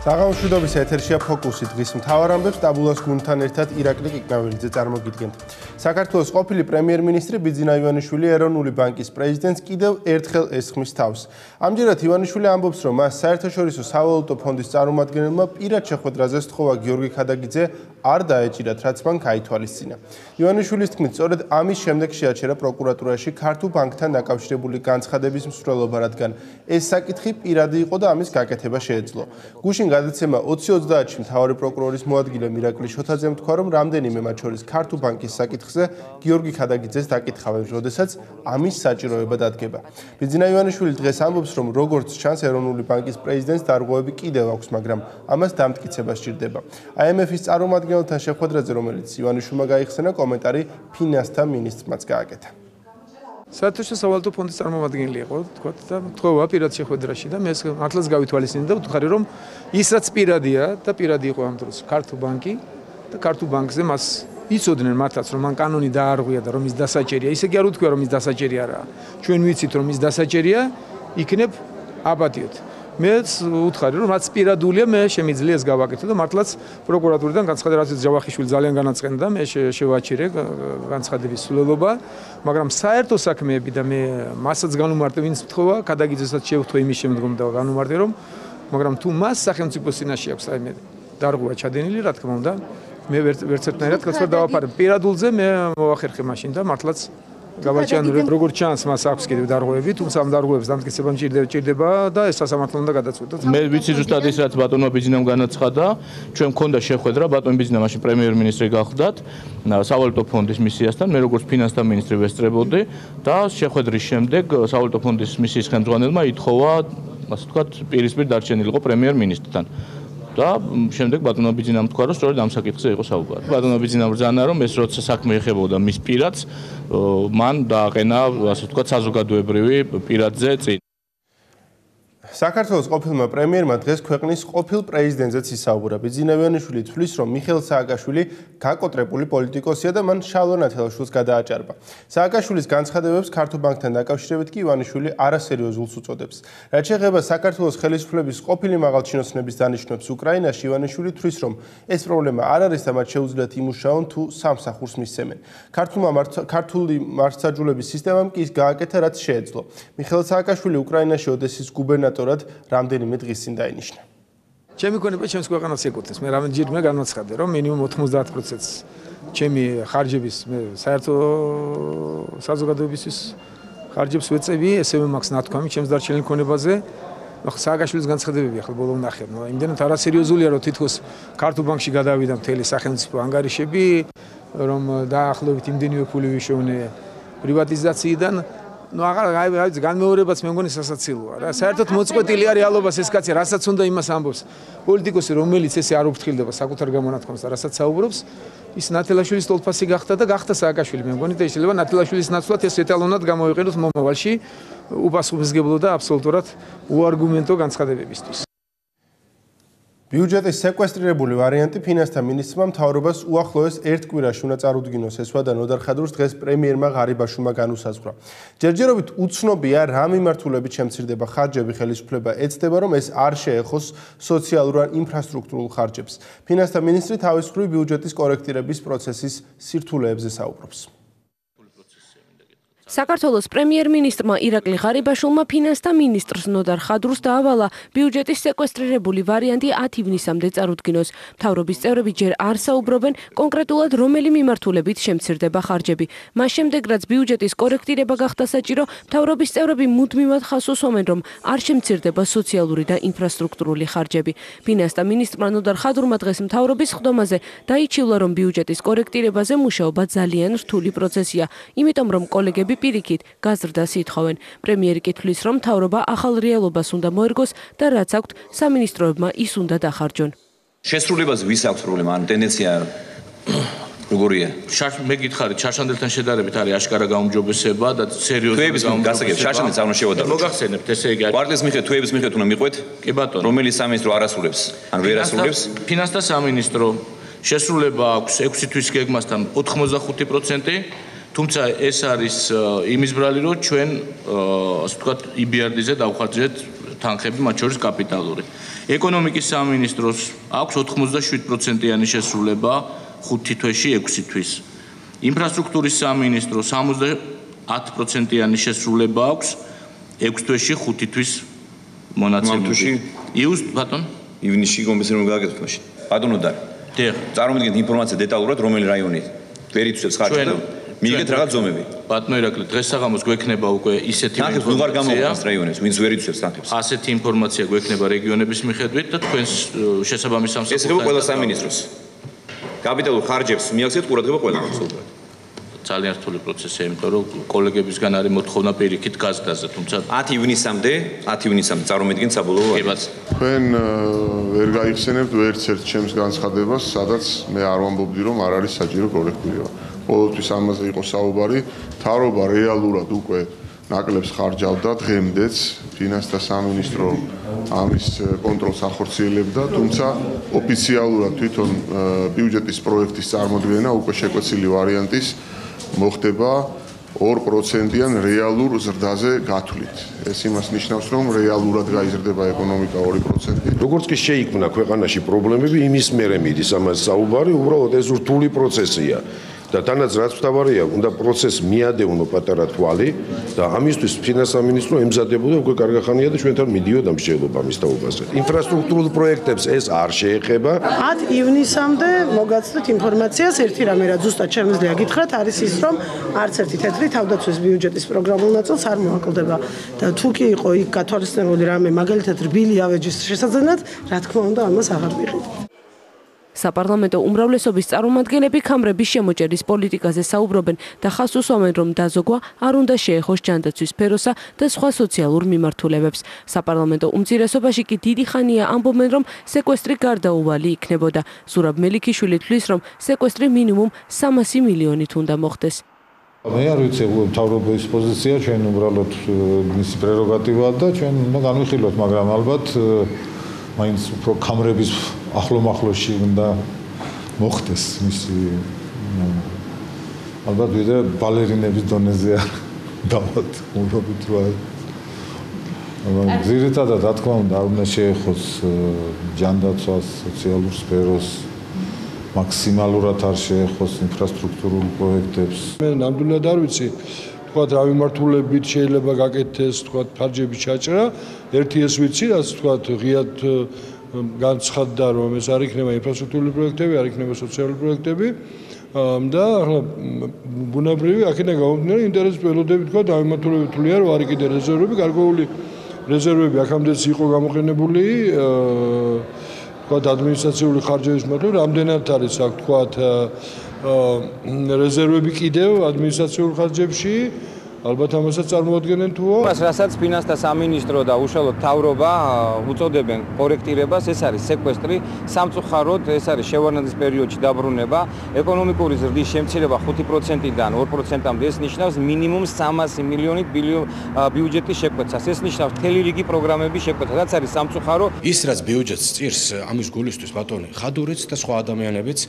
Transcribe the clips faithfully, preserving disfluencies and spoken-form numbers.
საღამოშვიდობის ეთერშია ფოკუსი დღის მთავარ ამბებს ტაბულას გუნდთან ერთად ირაკლი კიკნაველიძე წარმოგიდგენთ. საქართველოს ყოფილი პრემიერმინისტრი ბიძინა ივანიშვილი ეროვნული ბანკის პრეზიდენტს კიდევ ერთხელ ესხმის თავს. ამჯერად ივანიშვილი ამბობს, რომ მას საერთაშორისო სავალუტო ფონდის წარმომადგენელმა პირად შეხვედრაზე სთხოვა გიორგი ქადაგიძე არ დაეჭირათ, რაც მან გაითვალისწინა. ივანიშვილის თქმით, სწორედ ამის შემდეგ შეაჩერა პროკურატურაში ქართულ ბანკთან დაკავშირებული განცხადების მსვლელობა, რადგან ეს საკითხი პირადი იყო და ამის გაკეთება შეეძლო. გუშინ გადაცემა ოცი ოცდაათში მთავარი პროკურორის მოადგილე მირაკლი შოთაძემ თქვა, რომ რამდენიმე მათ შორის ქართულ ბანკის საკითხზე გიორგი ქადაგიძეს დაკითხავენ, როდესაც ამის საჭიროება დადგება. ბიძინა ივანიშვილი დღეს ამბობს, რომ როგორც ჩანს ეროვნული ბანკის პრეზიდენტს დარღვევები კიდევ აქვს, მაგრამ ამას დამტკიცება სჭირდება. I M F-ის წარმომადგენელთან შეხვედრაზე, რომელიც ივანიშვილმა გაიხსენა, კომენტარი ფინანსთა მინისტრმაც გააკეთა. საერთაშორისო სავალუტო ფონდის წარმომადგენელი იყო, თქვა და თხოვა პირად შეხვედრაში და მე მართლაც გავითვალისწინე და ვთქვი, რომ ის რაც პირადია და პირადი იყო ამ დროს ქართულ ბანკი და ქართულ ბანკზე მას იცოდნენ მართლაც, რომ მან კანონი დაარღვია და რომ ის დასაჭერია. ისე კი არ უთქვია, რომ ის დასაჭერი არაა. ჩვენ ვიცით, რომ ის დასაჭერია, იქნებ აბადიოდ. მეც უთხარი, რომ რაც პირადულია, მე შემიძლია ეს გავაკეთო და მართლაც პროკურატურიდან განცხადება, რაც ჯავახიშვილი ძალიან განაცხენდა, მე შევაჩერე განცხადების სრულობა, მაგრამ საერთო საქმეები და მე მასაც განუმარტე, ვინც თხოვა, ქადაგიძესაც შევთხოვ იმის შემდგომ და განუმარტე, რომ მაგრამ თუ მას სახელმწიფოს წინაშე აქვს აი მე დარღვევა ჩადენილი, რა თქმა უნდა, მე ვერც ერთნაირად კაც ვერ დავაფარებ. პირადულზე მე მოვახერხე მაშინ და მართლაც გავაჩანო, როგორც ჩანს, მას აქვს კიდევ დარღვევები, თუმცა ამ დარღვევებს დამტკიცება მჭირდება და ეს სასამართლო უნდა გადაწყვეტოს. მე ვიცი ზუსტად ის რაც ბატონმა ბიძინამ განაცხადა, ჩვენ მქონდა შეხვედრა, ბატონ ბიძინა მაშინ პრემიერმინისტრი გახდათ, სავალუტო ფონდის მისიასთან, მე როგორც ფინანსთა მინისტრი ვესწრებოდი და შეხვედრის შემდეგ სავალუტო ფონდის მისიის ხელმძღვანელმა ითხოვა, ასე ვთქვათ, პირისპირ დარჩენილიყო პრემიერმინისტრთან. და შემდეგ ბატონმა ბიძინამ თქვა, რომ სწორედ ამ საკითხზე იყო საუბარი. ბატონმა ბიძინამ ბრძანა, რომ ეს როცა საქმე ეხებოდა მის პირადს, მან დააყენა, ასე ვთქვათ, საზოგადოებრივი პირადზე წინ. საქართველოს ყოფილმა პრემიერმა დღეს ქვეყნის ყოფილ პრეზიდენტზეც ისაუბრა. ბიძინა ივანიშვილი თვლის, რომ მიხეილ სააკაშვილი გაკოტრებული პოლიტიკოსია და მან შალვა ნათელაშვილს გადააჭარბა. სააკაშვილის განცხადებებს ქართულ ბანკთან დაკავშირებით კი ივანიშვილი არასერიოზულს უწოდებს. რაც შეეხება საქართველოს ხელისუფლების ყოფილი მაღალჩინოსნების დანიშვნებს უკრაინაში, ივანიშვილი თვლის, რომ ეს პრობლემა არ არის და მათ შეუძლიათ იმუშაონ თუ სამსახურს მისცემენ. ქართულმა ქართული მართლმსაჯულების სისტემამ კი ის გააკეთა, რაც შეეძლო. მიხეილ სააკაშვილი უკრაინაში ოდესის გუბერნატორად რამდენიმე დღის წინ დაინიშნა. ჩემი ქონება ჩემს ქვეყანას ეკუთვნის. მე რამდენჯერმე განაცხადე, რომ მინიმუმ ოთხმოცდაათ პროცენტს ჩემი ხარჯების მე საერთო საზოგადოებისთვის ხარჯებს ვეწევი, ესევე მაქვს ნათქვამი ჩემს დარჩენილ ქონებაზე. სააკაშვილის განცხადებები ახლა ბოლო ვნახე, ნუ იმდენად არასერიოზულია, რომ თითქოს ქართულ ბანკში გადავიდა მთელი სახელმწიფო ანგარიშები, რომ დაახლოებით იმდენივე ფული ვიშოვნე პრივატიზაციიდან. ну აღარ განმეორებაც მე მგონი სასაცილოა რა. საერთოდ მოწყვეტილია რეალობას ეს კაცი, რასაც უნდა იმას ამბობს. პოლიტიკოსი, რომელიც ესე არ უფრთხილდება საკუთარ გამონათქვამს და რასაც საუბრობს, ის ნათელაშვილის ტოლფასი გახდა და გახდა სააკაშვილი. მე მგონი და შეიძლება ნათელაშვილის ნაცვლად ეს ეტალონად გამოიყენოს მომავალში უპასუხისმგებლო და აბსოლუტურად უარგუმენტო განცხადებებისთვის. ბიუჯეტის სეკვესტრირებული ვარიანტი ფინანსთა მინისტრმა მთავრობას უახლოეს ერთ კვირაში უნდა წარუდგინოს. ეს ვადა ნოდარ ხადურს დღეს პრემიერმა ღარიბაშვილმა განუსაზღვრა. ჯერჯერობით უცნობია რა მიმართულებით შემცირდება ხარჯები, ხელისუფლება ეცდება, რომ ეს არ შეეხოს სოციალურ ან ინფრასტრუქტურულ ხარჯებს. ფინანსთა მინისტრი თავის მხრივ ბიუჯეტის კორექტირების პროცესის სირთულეებზე საუბრობს. საქართველოს პრემიერმინისტრმა ირაკლი ღარიბაშვილმა ფინანსთა მინისტრს ნოდარ ხადურს დაავალა ბიუჯეტის სეკვესტრირებული ვარიანტი ათი ივნისამდე წარუდგინოს. მთავრობის წევრები ჯერ არ საუბრობენ კონკრეტულად რომელი მიმართულებით შემცირდება ხარჯები. მას შემდეგ, რაც ბიუჯეტის კორექტირება გახდა საჭირო, მთავრობის წევრები მუდმივად ხაზს უსვამენ, რომ არ შემცირდება სოციალური და ინფრასტრუქტურული ხარჯები. ფინანსთა მინისტრმა ნოდარ ხადურმა დღეს მთავრობის სხდომაზე დაიჩივლა, რომ ბიუჯეტის კორექტირებაზე მუშაობა ძალიან რთული პროცესია, იმიტომ რომ კოლეგები პირიქით გაზრდას ითხოვენ. პრემიერი კი თვლის, რომ მთავრობა ახალ რეალობას უნდა მოერგოს და რაც აქვთ სამინისტროებმა ის უნდა დახარჯონ. შესრულებაზე ვის აქვს პრობლემა? ან ტენდენცია როგორია? მე გითხარით, შარშანდელთან შედარებით არის აშკარა გაუმჯობესება და სერიოზული გაუმჯობესება. შარშანდელს არ უნდა შევადაროთ. მოგახსენებთ, ესე იგი. კვარტლის მიხედვით, თვეების მიხედვით უნდა მიყვეთ? კი ბატონო. რომელიც სამინისტრო არ ასრულებს, ან ვერ ასრულებს? ფინანსთა სამინისტრო შესრულება აქვს ექვსი თვის გეგმასთან ოთხმოცდახუთი პროცენტი. თუმცა ეს არის იმის ბრალი, რომ ჩვენ ასე ვთქვათ ი ბი არ დი-ზე დავხარჯეთ თანხები, მათ შორის კაპიტალური. ეკონომიკის სამინისტროს აქვს ოთხმოცდაშვიდ პროცენტიანი შესრულება ხუთი თვეში ექვსი თვის. ინფრასტრუქტურის სამინისტროს სამოცდაათ პროცენტიანი შესრულება აქვს ექვსი თვეში ხუთი თვის მონაცემები. იუს ბატონ ივნისში კომისიამ გააკეთოთ მაშინ. ბატონო და წარმოგიდგენთ ინფორმაცია დეტალურად რომელი რაიონი ვერ იცვებს ხარჯს და მიიღეთ რაღაც ზომები. ბატონო ირაკლი დღესაღამოს გვექნება უკვე ისეთი ინფორმაცია. ნახეთ, გამოვხსნას რაიონებს, ვინც ვერ იცვებს ნახებს. ასეთი ინფორმაცია გვექნება რეგიონების მიხედვით და თქვენს შესაბამის სამსახურთან. ეს ხება ყველა სამინისტროს. კაპიტალურ ხარჯებს მიაქციეთ ყურადღება ყველა absolუტურად. ძალიან რთული პროცესია, იმიტომ რომ კოლეგებისგან არის მოთხოვნა პირიქით გაზრდაზე, თუმცა ათი ივნისამდე, ათი ივნისამდე წარმოიდგინეთ საბოლოო ვარიანტს. თქვენ ვერ გაიხსენებთ ვერც ერთ ჩემს განცხადებას, სადაც მე არ ვამბობდი, რომ არ არის საჭირო კოლექტივება. ყოველთვის ამაზე იყო საუბარი, მთავრობა რეალურად უკვე ნაკლებს ხარჯავდა დღემდეც, ფინანსთა სამინისტრო ამის კონტროლს ახორციელებდა, თუმცა ოფიციალურად თვითონ ბიუჯეტის პროექტის წარმოდგენა უკვე შეკვეცილი ვარიანტის მოხდება ორ პროცენტიან რეალურ ზრდაზე გათვლით. ეს იმას ნიშნავს, რომ რეალურად გაიზრდება ეკონომიკა ორი პროცენტი. როგორც კი შეიქმნა ქვეყანაში პრობლემები, იმის მერე მიდის ამაზე საუბარი, უბრალოდ ეს რთული პროცესია. და თანაც რაც მთავარია, უნდა პროცესს მიადევნო პატარა თვალი და ამისთვის ფინანსთა სამინისტრო ემზადებოდა უკვე კარგი ხანია და ჩვენთან მიდიოდა მსჯელობა მის თაობაზე. ინფრასტრუქტურულ პროექტებს ეს არ შეეხება. ათ ივნისამდე მოგაცდეთ ინფორმაციას, ერთი რამე რა ზუსტად შემიძლია გითხრათ, არის ის, რომ არც ერთი თეთრი თავდაცვის ბიუჯეტის პროგრამულ ნაწილს არ მოაკლდება და თუ კი იყო იქ გათვალისწინებული რამე, მაგალითად რბილი ავეჯის შესაძენად, რა თქმა უნდა, ამას აღარ ვიყიდ. საპარლამენტო უმრავლესობის წარმომადგენლები ქამრების შემოჭერის პოლიტიკაზე საუბრობენ და ხაზს უსვამენ, რომ დაზოგვა არ უნდა შეეხოს ჯანდაცვის სფეროსა და სხვა სოციალურ მიმართულებებს. საპარლამენტო უმცირესობაში კი დიდი ხანია ამბობენ, რომ სეკვესტრი გარდაუვალი იქნებოდა. ზურაბ მელიქიშვილი თვლის, რომ სეკვესტრი მინიმუმ სამასი მილიონით უნდა მოხდეს. მე არ ვიცი, მთავრობის პოზიცია ჩვენ უბრალოდ მისი პრეროგატივაა და ჩვენ უნდა განვიხილოთ, მაგრამ ალბათ მაინც უფრო ქამრების ახლო-მახლოში უნდა მოხდეს მისი ალბათ ვიდრე ბალერინების დონეზე დავთ უბრალოდ რა ძირითადად რა თქმა უნდა არ უნდა შეეხოს ჯანდაცვას, სოციალურ სფეროს მაქსიმალურად არ შეეხოს ინფრასტრუქტურულ პროექტებს. მე ნამდვილად არ ვიცი თქვათ რა მიმართულებით შეიძლება გაკეთდეს თქვათ ფარჯების ჩაჭრა. ერთი ეს ვიცი, რაც თქვათ ღიად განცხადდა, რომ ეს არ იქნება ინფრასტრუქტურული პროექტები, არ იქნება სოციალური პროექტები და ახლა ბუნებრივი აქედან გამომდინარე ინტერესის ველოდები თქვათ დამიმართულებითულია, რომ არის კიდე რეზერვები, გარკვეული რეზერვები აქამდეც იყო გამოყენებული თქვათ ადმინისტრაციული ხარჯების მიმართულებით, რამდენად არის აქ თქვათ რეზერვები კიდევ ადმინისტრაციულ ხარჯებში ალბათ ამასაც წარმოადგენენ თუო. მას რასაც ფინანსთა სამინისტრო და უშუალოდ მთავრობა უწოდებენ კორექტირებას, ეს არის სეკვესტრი, სამწუხაროდ ეს არის შევარდნაძის პერიოდში დაბრუნება, ეკონომიკური ზრდის შემცირება ხუთი პროცენტიდან ორ პროცენტამდე, ეს ნიშნავს მინიმუმ სამასი მილიონით ბიუჯეტის შეკვეცას. ეს ნიშნავს მთელი რიგი პროგრამების შეკვეცას, რაც არის სამწუხარო. ის რაც ბიუჯეტს წირს, ამის გულისთვის ბატონი, ხადურიც და სხვა ადამიანებიც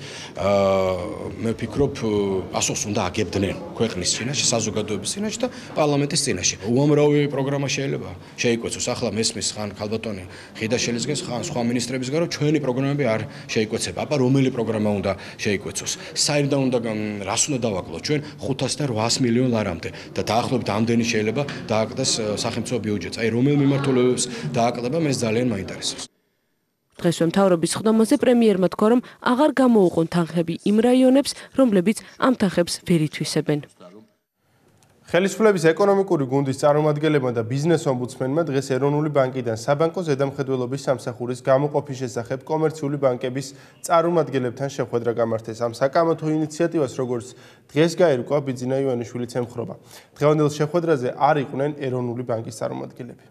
მე ვფიქრობ, პასუხს უნდა აგებდნენ ქვეყნის წინაშე, საზოგადოების წინაშე და პარლამენტის წინაშე. უამრავი პროგრამა შეიძლება შეიკვეცოს. ახლა მესმის ხან ქალბატონი ხიდაშელისგან, ხან სხვა მინისტრებისგან, რომ ჩვენი პროგრამები არ შეიკვეცება. აბა რომელი პროგრამა უნდა შეიკვეცოს? საერთოდ უნდა რას უნდა დავაკლოთ ჩვენ ხუთასთან რვაას მილიონ ლარამდე და დაახლოებით ამდენი შეიძლება დააკლდეს სახელმწიფო ბიუჯეტს. აი რომელ მიმართულებებს დააკლდება, მე ძალიან მაინტერესებს. დღესვე მთავრობის ხდომაზე პრემიერმა თქვა, რომ აღარ გამოუყონ თანხები იმ რაიონებს, რომლებიც ამ თანხებს ვერ ითვისებენ. ხელისუფლების ეკონომიკური გუნდის წარმომადგენლებმა და ბიზნეს ომბუდსმენმა დღეს ეროვნული ბანკიდან საბანკო ზედამხედველობის სამსახურის გამოყოფის შესახებ კომერციული ბანკების წარმომადგენლებთან შეხვედრა გამართეს. ამ საკამათო ინიციატივას, როგორც დღეს გაირკვა, ბიძინა ივანიშვილიც ემხრობა. დღევანდელ შეხვედრაზე არ იყვნენ ეროვნული ბანკის წარმომადგენლები.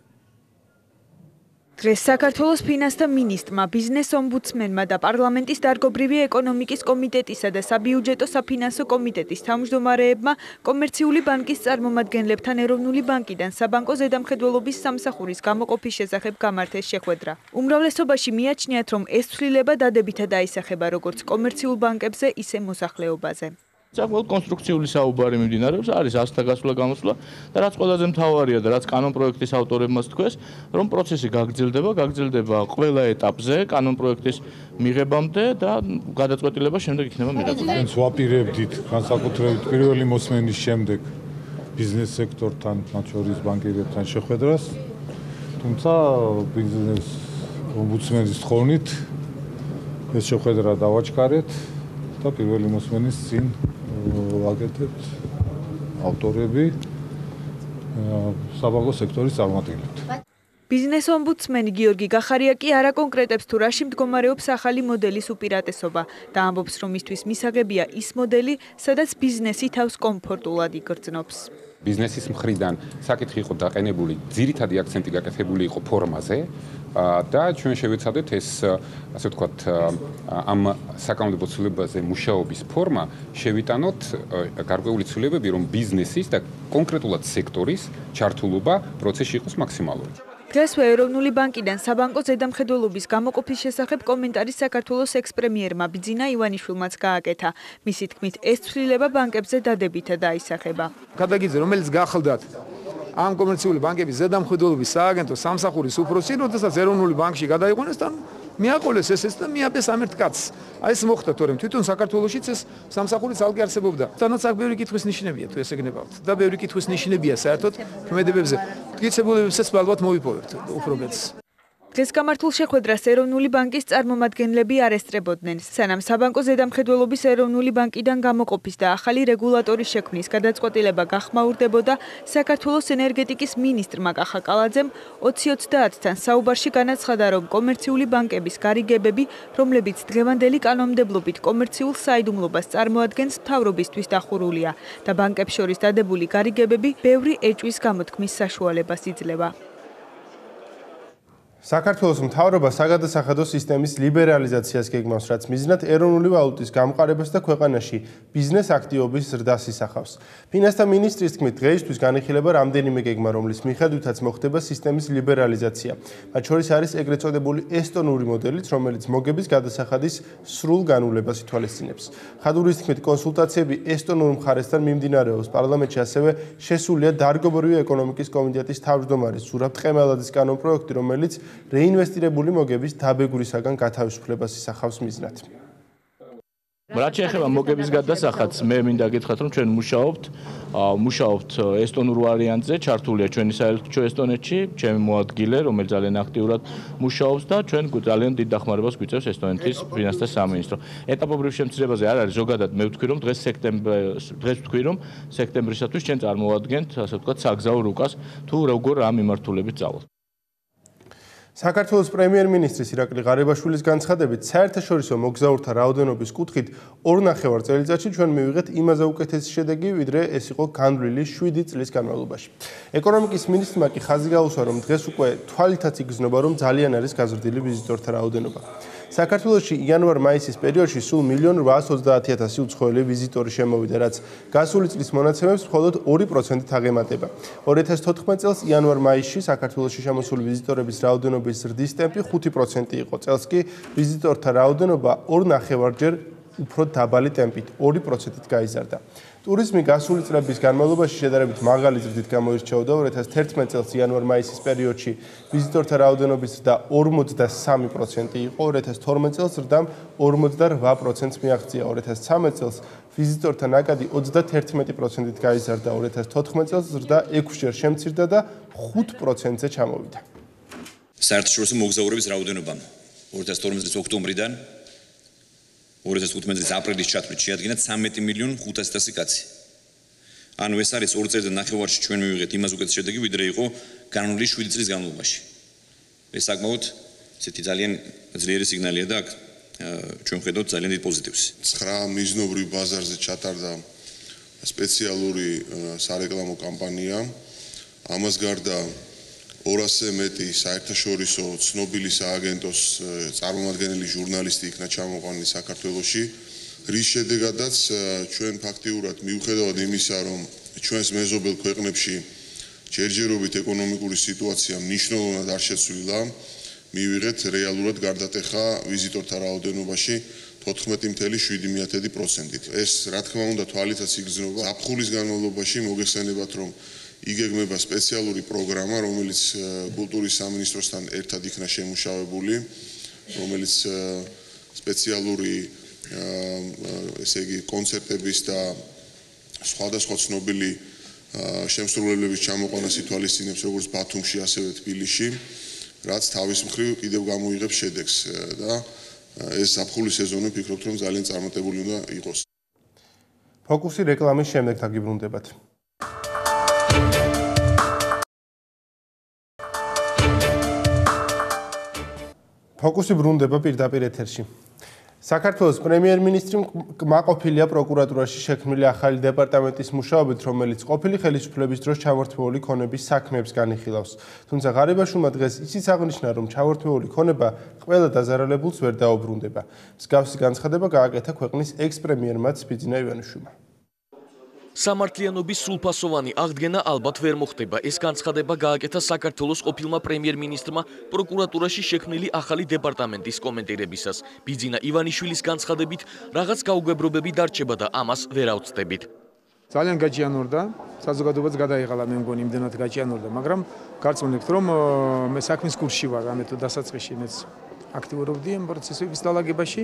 დღეს საქართველოს ფინანსთა მინისტრმა, ბიზნეს ომბუდსმენმა და პარლამენტის დარგობრივი ეკონომიკის კომიტეტისა და საბიუჯეტო საფინანსო კომიტეტის თავმჯდომარეებმა კომერციული ბანკის წარმომადგენლებთან ეროვნული ბანკიდან საბანკო ზედამხედველობის სამსახურის გამოყოფის შესახებ გამართეს შეხვედრა. უმრავლესობაში მიაჩნიათ, რომ ეს ცვლილება დადებითად აისახება როგორც კომერციულ ბანკებზე, ისე მოსახლეობაზე. საკმაოდ კონსტრუქციული საუბარი მიმდინარეობს, არის ასთა გასვლა გამოსვლა და რაც ყველაზე მთავარია და რაც კანონ პროექტის ავტორებმაც თქვეს, რომ პროცესი გაგრძელდება, გაგრძელდება ყველა ეტაპზე, კანონ პროექტის მიღებამდე და გადაწყვეტილება შემდეგ იქნება მიღებული. ჩვენც ვაპირებდით განსაკუთრებით პირველი მოსმენის შემდეგ ბიზნეს სექტორთან, მათ შორის ბანკირებთან შეხვედრას, თუმცა ბიზნეს ომბუდსმენის თხოვნით ეს შეხვედრა დავაჩქარეთ და პირველი მოსმენის წინ ვაკეთებთ ავტორები საბანკო სექტორის წარმომადგენლებთ. ბიზნეს ომბუდსმენი გიორგი გახარია არა კონკრეტებს თუ რაში მდგომარეობს ახალი მოდელის უპირატესობა და ამბობს, რომ მისთვის მისაღებია ის მოდელი, სადაც ბიზნესი თავს კომფორტულად იგრძნობს. ბიზნესის მხრიდან საკითხი იყო დაყენებული, ძირითადი აქცენტი გაკეთებული იყო ფორმაზე და ჩვენ შევეცადეთ ეს, ასე ვთქვათ, ამ საკანონმდებლო ცვლილებაზე მუშაობის ფორმა შევიტანოთ გარკვეული ცვლილებები, რომ ბიზნესის და კონკრეტულად სექტორის ჩართულობა პროცესში იყოს მაქსიმალური. დღესვე ეროვნული ბანკიდან საბანკო ზედამხედველობის გამოყოფის შესახებ კომენტარი საქართველოს ექს-პრემიერმა ბიძინა ივანიშვილმაც გააკეთა. მისი თქმით, ეს ცვლილება ბანკებზე დადებითად აისახება. ქადაგიძე, რომელიც გახლდათ ამ კომერციული ბანკების ზედამხედველობის სააგენტო სამსახურის უფროსი, როდესაც ეროვნული ბანკში გადაიყვანეს და მიაყოლეს ესეც და მიაბეს ამ ერთ კაცს. აი ეს მოხდა, თორემ თვითონ საქართველოშიც ეს სამსახური ცალკე არსებობდა. თანაც აქ ბევრი კითხვის ნიშნებია თუ ესე გნებავთ და ბევრი კითხვის ნიშნებია საერთოდ ქმედებებზე. მტკიცებულებებსაც ალბათ მოვიპოვებთ უფრო მეტს. დღეს გამართულ შეხვედრას ეროვნული ბანკის წარმომადგენლები არ ესწრებოდნენ. სანამ საბანკო ზედამხედველობის ეროვნული ბანკიდან გამოყოფის და ახალი რეგულატორის შექმნის გადაწყვეტილება გახმაურდებოდა, საქართველოს ენერგეტიკის მინისტრმა კახაკალაძემ ოცი ოცდაათთან საუბარში განაცხადა, რომ კომერციული ბანკების გარიგებები, რომლებიც დღევანდელი კანონმდებლობით კომერციულ საიდუმლობას წარმოადგენს, მთავრობისთვის დახურულია და ბანკებს შორის დადებული გარიგებები ბევრი ეჭვის გამოთქმის საშუალებას იძლევა. საქართველოს მთავრობა საგადასახადო სისტემის ლიბერალიზაციას გეგმავს, რაც მიზნად ეროვნული ვალუტის გამყარებას და ქვეყანაში ბიზნეს აქტივობის ზრდას ისახავს. ფინანსთა მინისტრის თქმით, დღეისთვის განიხილება რამდენიმე გეგმა, რომლის მიხედვითაც მოხდება სისტემის ლიბერალიზაცია. მათ შორის არის ეგრეთ წოდებული ესტონური მოდელიც, რომელიც მოგების გადასახადის სრულ განულებას ითვალისწინებს. ხადურის თქმით, კონსულტაციები ესტონურ მხარესთან მიმდინარეობს. პარლამენტში ასევე შესულია დარგობრივი ეკონომიკის კომიტეტის თავმჯდომარის ზურაბ ტყემალაძის კანონპროექტი, რომელიც რეინვესტირებული მოგების დაბეგვრისაგან გათავისუფლებას ისახავს მიზნად. რაც შეეხება მოგების გადასახადს, მე მინდა გითხრათ, რომ ჩვენ მუშაობთ, მუშაობთ ესტონურ ვარიანტზე, ჩართულია ჩვენი საელჩო ესტონეთში, ჩემი მოადგილე, რომელიც ძალიან აქტიურად მუშაობს და ჩვენ ძალიან დიდ დახმარებას გვიწევს ესტონეთის ფინანსთა სამინისტრო. ეტაპობრივ შემცირებაზე არ არის, ზოგადად მე ვთქვი, რომ დღეს სექტემბრის დღეს ვთქვი, რომ სექტემბრისათვის ჩვენ წარმოვადგენთ, ასე ვთქვათ, საგზაო რუკას, თუ როგორ ამ მიმართულებით წავალთ. საქართველოს პრემიერმინისტრის ირაკლი ღარიბაშვილის განცხადებით, საერთაშორისო მოგზაურთა რაოდენობის კუთხით ორ ნახევარ წელიწადში ჩვენ მივიღეთ იმაზე უკეთესი შედეგი, ვიდრე ეს იყო განვლილი შვიდი წლის განმავლობაში. ეკონომიკის მინისტრმა კი ხაზი გაუსვა, რომ დღეს უკვე თვალითაც იგრძნობა, რომ ძალიან არის გაზრდილი ვიზიტორთა რაოდენობა. საქართველოში იანვარ-მაისის პერიოდში სულ მილიონ რვაას ოცდაათი ათასი უცხოელი ვიზიტორი შემოვიდა, რაც გასული წლის მონაცემებს მხოლოდ ორი პროცენტით აღემატება. ორი ათას თოთხმეტ წელს იანვარ-მაისში საქართველოში შემოსული ვიზიტორების რაოდენობის ზრდის ტემპი ხუთი პროცენტი იყო. წელს კი ვიზიტორთა რაოდენობა ორ ნახევარჯერ უფრო დაბალი ტემპით ორი პროცენტით გაიზარდა. ტურიზმი გასული წლების განმავლობაში შედარებით მაღალი ზრდით გამოირჩეოდა. ორი ათას თერთმეტ წელს იანვარ-მაისის პერიოდში ვიზიტორთა რაოდენობის ზრდა ორმოცდასამი პროცენტი იყო. ორი ათას თორმეტ წელს ზრდამ ორმოცდარვა პროცენტს მიაღწია. ორი ათას ცხრამეტ წელს ვიზიტორთა ნაკადი ოცდათერთმეტი პროცენტით გაიზარდა. ორი ათას თოთხმეტ წელს ზრდა ექვსჯერ შემცირდა და ხუთ პროცენტზე ჩამოვიდა. საერთაშორისო მოგზაურების რაოდენობა ორი ათას თორმეტ წლის ოქტომბრიდან ორი ათას თხუთმეტ წლის აპრილის ჩათვლით შეადგინა ცამეტი მილიონ ხუთასი ათასი კაცი. ანუ ეს არის ორ წელიწად ნახევარში ჩვენ მივიღეთ იმას უკეთეს შედეგი, ვიდრე იყო განვლილი შვიდი წლის განმავლობაში. ეს საკმაოდ ესეთი ძალიან ძლიერი სიგნალია და აქ ჩვენ ხედავთ ძალიან დიდ პოზიტივს. ცხრა მიზნობრივ ბაზარზე ჩატარდა სპეციალური სარეკლამო კამპანია. ამას გარდა ორასზე მეტი საერთაშორისო ცნობილი სააგენტოს წარმომადგენელი ჟურნალისტი იქნა ჩამოყვანილი საქართველოში, რის შედეგადაც ჩვენ ფაქტიურად მიუხედავად იმისა, რომ ჩვენს მეზობელ ქვეყნებში ჯერჯერობით ეკონომიკური სიტუაცია მნიშვნელოვნად არ შეცვლილა, მივიღეთ რეალურად გარდატეხა ვიზიტორთა რაოდენობაში თოთხმეტი წუთი შვიდი პროცენტით. ეს რა თქმა უნდა თვალითაც იგრძნობა. ზაფხულის განმავლობაში მოგეხსენებათ, რომ იგეგმება სპეციალური პროგრამა, რომელიც კულტურის სამინისტროსთან ერთად იქნა შემუშავებული, რომელიც სპეციალური ესე იგი კონცერტების და სხვადასხვა ცნობილი შემსრულებლების ჩამოყვანას ითვალისწინებს როგორც ბათუმში, ასევე თბილისში, რაც თავის მხრივ კიდევ გამოიღებს შედეგს და ეს ზაფხულის სეზონი ვფიქრობთ, რომ ძალიან წარმატებული უნდა იყოს. ფოკუსი რეკლამის შემდეგ დაგიბრუნდებათ. ფოკუსი ბრუნდება პირდაპირ ეთერში. საქართველოს პრემიერმინისტრიმ კმაყოფილია პროკურატურაში შექმნილი ახალი დეპარტამენტის მუშაობით, რომელიც ყოფილი ხელისუფლების დროს ჩამორთმეული ქონების საქმეებს განიხილავს. თუმცა ღარიბაშვილმა დღეს ისიც აღნიშნა, რომ ჩამორთმეული ქონება ყველა დაზარალებულს ვერ დაუბრუნდება. მსგავსი განცხადება გააკეთა ქვეყნის ექს-პრემიერმაც ბიძინა ივანიშვილმა. სამართლიანობის სრულფასოვანი აღდგენა ალბათ ვერ მოხდება. ეს განცხადება გააკეთა საქართველოს ყოფილმა პრემიერ-მინისტრმა პროკურატურაში შექმნილი ახალი დეპარტამენტის კომენტირებისას. ბიძინა ივანიშვილის განცხადებით, რაღაც გაუგებრობები დარჩება და ამას ვერ ავწდებით. ძალიან გაჭიანურდა, საზოგადოებაც გადაიღალა, მე მგონი იმდენად გაჭიანურდა, მაგრამ გარწმუნებთ, რომ მე საქმის კურსში ვარ, ამეთო დასაწყისში მეც აქტიურობდი ამ პროცესების დალაგებაში.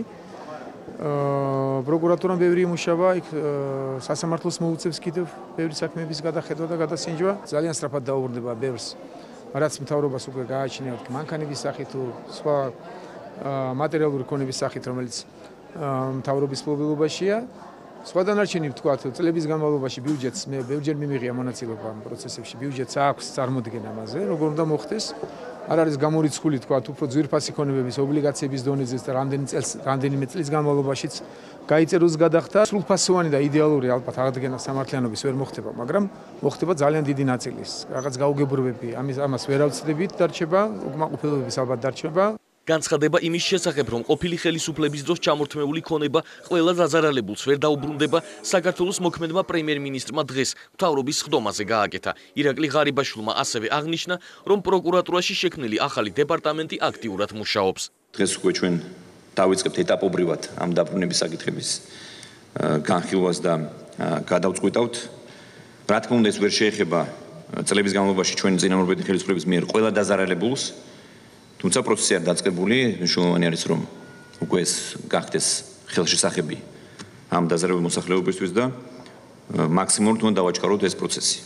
პროკურატურამ ბევრი იმუშავა, იქ სასამართლოს მოუწევს კიდევ ბევრი საქმეების გადახედვა და გადასინჯვა. ძალიან სწრაფად დაუბრუნდება ბევრს, რაც მთავრობას უკვე გააჩნია მანქანების სახით თუ სხვა მატერიალური ქონების სახით, რომელიც მთავრობის მფლობელობაშია. სხვა დანარჩენი ვთქვათ, წლების განმავლობაში ბიუჯეტს მე ბევრჯერ მიმიღია მონაწილეობა ამ პროცესებში. ბიუჯეტს აქვს წარმოდგენა ამაზე, როგორ უნდა მოხდეს. არ არის გამორიცხული თქვათ უფრო ძვირფასი ქონებების ობლიგაციების დონეზე და რამდენი წელს რამდენიმე წლის განმავლობაშიც გაიწეროს გადახდა. სრულფასოვანი და იდეალური ალბათ აღდგენა სამართლიანობის ვერ მოხდება, მაგრამ მოხდება ძალიან დიდი ნაწილის. რაღაც გაუგებრობები ამის ამას ვერ ავწდებით, დარჩება, უკმაყოფილებების ალბათ დარჩება. განცხადება იმის შესახებ, რომ ყოფილი ხელისუფლების დროს ჩამორთმეული ქონება ყველა დაზარალებულს ვერ დაუბრუნდება, საქართველოს მოქმედმა პრემიერ-მინისტრმა დღეს მთავრობის სხდომაზე გააკეთა. ირაკლი ღარიბაშვილმა ასევე აღნიშნა, რომ პროკურატურაში შექმნილი ახალი დეპარტამენტი აქტიურად მუშაობს. დღეს უკვე ჩვენ დავიწყებთ ეტაპობრივად ამ დაბრუნების საკითხების განხილვას და გადავწყვეტავთ. რა თქმა უნდა, ეს ვერ შეეხება წლების განმავლობაში ჩვენ წინამორბედი ხელისუფლების მიერ ყველა დაზარალებულს. თუმცა პროცესი არ დაწყებული, მნიშვნელოვანი არის, რომ უკვე ეს გახდეს ხელშესახები ამ დაზარალებულ მოსახლეობისთვის და მაქსიმალურად უნდა დავაჩქაროთ ეს პროცესი.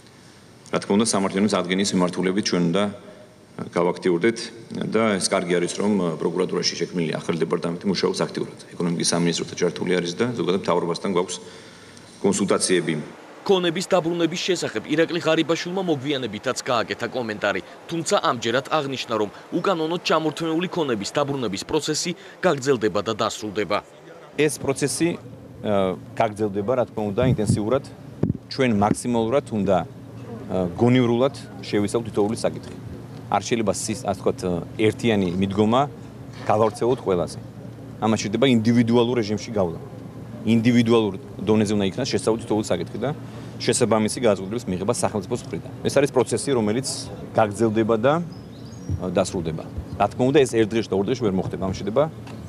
რა თქმა უნდა, სამართლიანობის აღდგენის მიმართულებით ჩვენ უნდა გავაქტიურდეთ და ეს კარგი არის, რომ პროკურატურაში შექმნილი ახალი დეპარტამენტი მუშაობს აქტიურად. ეკონომიკის სამინისტროთან ჩართული არის და ზოგადად მთავრობასთან გვაქვს კონსულტაციები. ქონების დაბრუნების შესახებ ირაკლი ღარიბაშვილმა მოგვიანებითაც გააკეთა კომენტარი, თუმცა ამჯერად აღნიშნა, რომ უკანონოდ ჩამორთმეული ქონების დაბრუნების პროცესი გაგრძელდება და დასრულდება. ეს პროცესი გაგრძელდება, რა თქმა უნდა, ინტენსიურად. ჩვენ მაქსიმალურად უნდა გონივრულად შევისწავლოთ თითოეული საკითხი. არ შეიძლება ასე ვთქვათ, ერთიანი მიდგომა გავავრცელოთ ყველაზე. ამას შეიძლება ინდივიდუალურ რეჟიმში გავლა. ინდივიდუალურ დონეზე უნდა იქნას შესწავლით თითოეული საკითხი და შესაბამისი გადაწყვეტილების მიღება სახელმწიფოს მხრიდან. ეს არის პროცესი, რომელიც გაგრძელდება და დასრულდება. რა თქმა უნდა, ეს ერთ დღეში და ორ დღეში ვერ მოხდება, ამ შეიძლება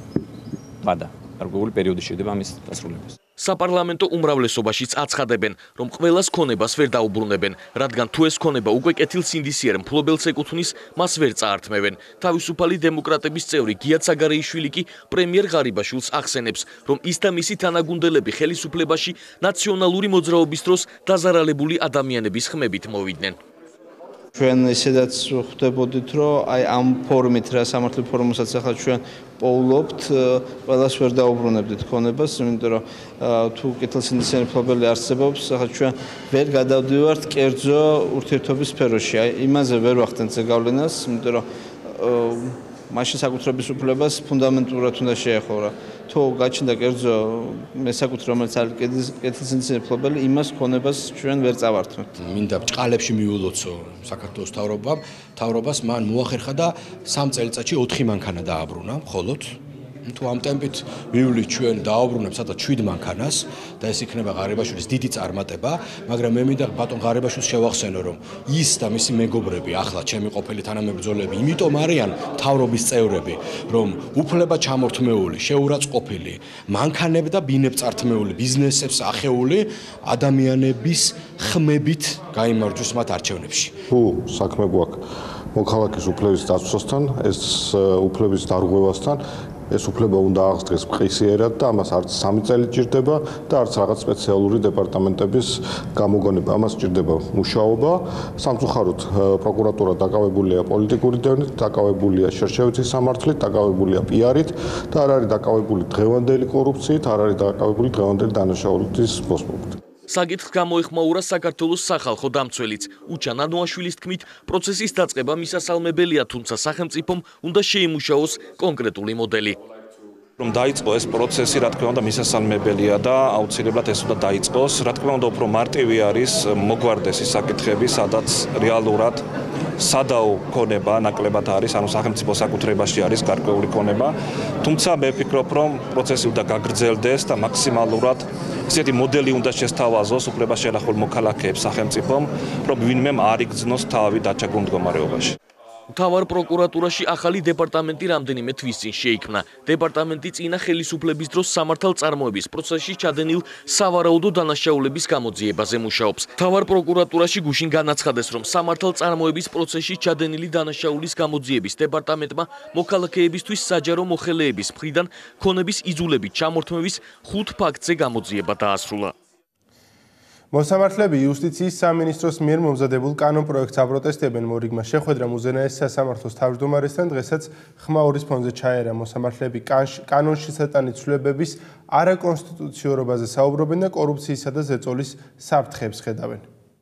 ვადა, გარკვეული პერიოდი შეიძლება ამის დასრულებას. საპარლამენტო უმრავლესობაშიც აცხადებენ, რომ ყველას ქონებას ვერ დაუბრუნებენ, რადგან თუ ეს ქონება უკვე კეთილსინდისიერ მფლობელს ეკუთვნის, მას ვერ წაართმევენ. თავისუფალი დემოკრატების წევრი გია ცაგარეიშვილი კი პრემიერ ღარიბაშვილს ახსენებს, რომ ის და მისი თანაგუნდელები ხელისუფლებაში ნაციონალური მოძრაობის დროს დაზარალებული ადამიანების ხმებით მოვიდნენ. ჩვენ ისედაც ხვდებოდით, რომ აი ამ ფორმით რა სამართლის ფორმასაც ახლა ჩვენ პოულობთ, ყველას ვერ დაუბრუნებდით ქონებას, იმიტომ რომ თუ კეთილსინდისიანი მფლობელი არსებობს, ახლა ჩვენ ვერ გადავდივართ კერძო ურთიერთობის სფეროში. აი იმაზე ვერ ვახდენთ ზეგავლენას, იმიტომ რომ მაშინ საკუთრების უფლებას ფუნდამენტურად უნდა შეეხო. თუ გაჩნდა კერძო მესაკუთრე, რომელიც არის კეთილსინდისიანი მფლობელი, იმას ქონებას ჩვენ ვერ წავართმევთ. მინდა ბჭყალებში მიულოცო საქართველოს მთავრობამ, მთავრობას მან მოახერხა და სამ წელიწადში ოთხი მანქანა დააბრუნა, მხოლოდ თუ ამ ტემპით ვივლით ჩვენ დააუბრუნებთ სადაც შვიდ მანქანას და ეს იქნება ღარიბაშვილის დიდი წარმატება, მაგრამ მე მინდა ბატონ ღარიბაშვილს შევახსენო, რომ ის და მისი მეგობრები, ახლა ჩემი ყოფილი თანამებრძოლები, იმიტომ არიან მთავრობის წევრები, რომ უფლება ჩამორთმეული, შეურაცხყოფილი, მანქანები და ბინებწართმეული ბიზნესებს ახეული ადამიანების ხმებით გაიმარჯვოს მათ არჩევნებში. თუ საქმე გვაქვს მოქალაქის უფლების დაცვასთან, ეს უფლების დარღვევასთან, ეს უფლება უნდა აღსდგეს მყისიერად და ამას არც სამი წელი ჭირდება და არც რაღაც სპეციალური დეპარტამენტების გამოგონება. ამას ჭირდება მუშაობა. სამწუხაროდ პროკურატურა დაკავებულია პოლიტიკური დევნით, დაკავებულია შერჩევითი სამართლით, დაკავებულია პიარით და არ არის დაკავებული დღევანდელი კორუფციით, არ არის დაკავებული დღევანდელი დანაშაულის მოსმებით. საკითხს გამოეხმაურა საქართველოს სახალხო დამცველიც. უჩან ანუაშვილის თქმით, პროცესის დაწყება მისასალმებელია, თუმცა სახელმწიფომ უნდა შეიმუშაოს კონკრეტული მოდელი. რომ დაიწყო ეს პროცესი, რა თქმა უნდა, მისასალმებელია და აუცილებლად ეს უნდა დაიწყოს. რა თქმა უნდა, უფრო მარტივი არის მოგვარდეს ის საკითხები, სადაც რეალურად სადაო ქონება ნაკლებად არის, ანუ სახელმწიფო საკუთრებაში არის გარკვეული ქონება. თუმცა მე ვფიქრობ, რომ პროცესი უნდა გაგრძელდეს და მაქსიმალურად ესეთი მოდელი უნდა შესთავაზოს უფლება შენახულ მოქალაქეებს სახელმწიფომ, რომ ვინმე არ იგრძნოს თავი დაჩაგრულ მდგომარეობაში. მთავარ პროკურატურაში ახალი დეპარტამენტი რამდენიმე თვის წინ შეიქმნა. დეპარტამენტი წინა ხელისუფლების დროს სამართალწარმოების პროცესში ჩადენილ სავარაუდო დანაშაულების გამოძიებაზე მუშაობს. მთავარ პროკურატურაში გუშინ განაცხადეს, რომ სამართალწარმოების პროცესში ჩადენილი დანაშაულის გამოძიების დეპარტამენტმა მოქალაქეებისთვის საჯარო მოხელეების მხრიდან ქონების იძულებით ჩამორთმევის ხუთ ფაქტზე გამოძიება დაასრულა. მოსამართლეები იუსტიციის სამინისტროს მიერ მომზადებულ კანონპროექტს აპროტესტებენ. მორიგმა შეხვედრა უზენაეს სასამართლოს თავმჯდომარესთან დღესაც ხმაურის ფონზე ჩაერა. მოსამართლეები კანონში სატანი ცვლილებების არაკონსტიტუციურობაზე საუბრობენ და კორუფციისა და ზეწოლის საფრთხეებს ხედავენ.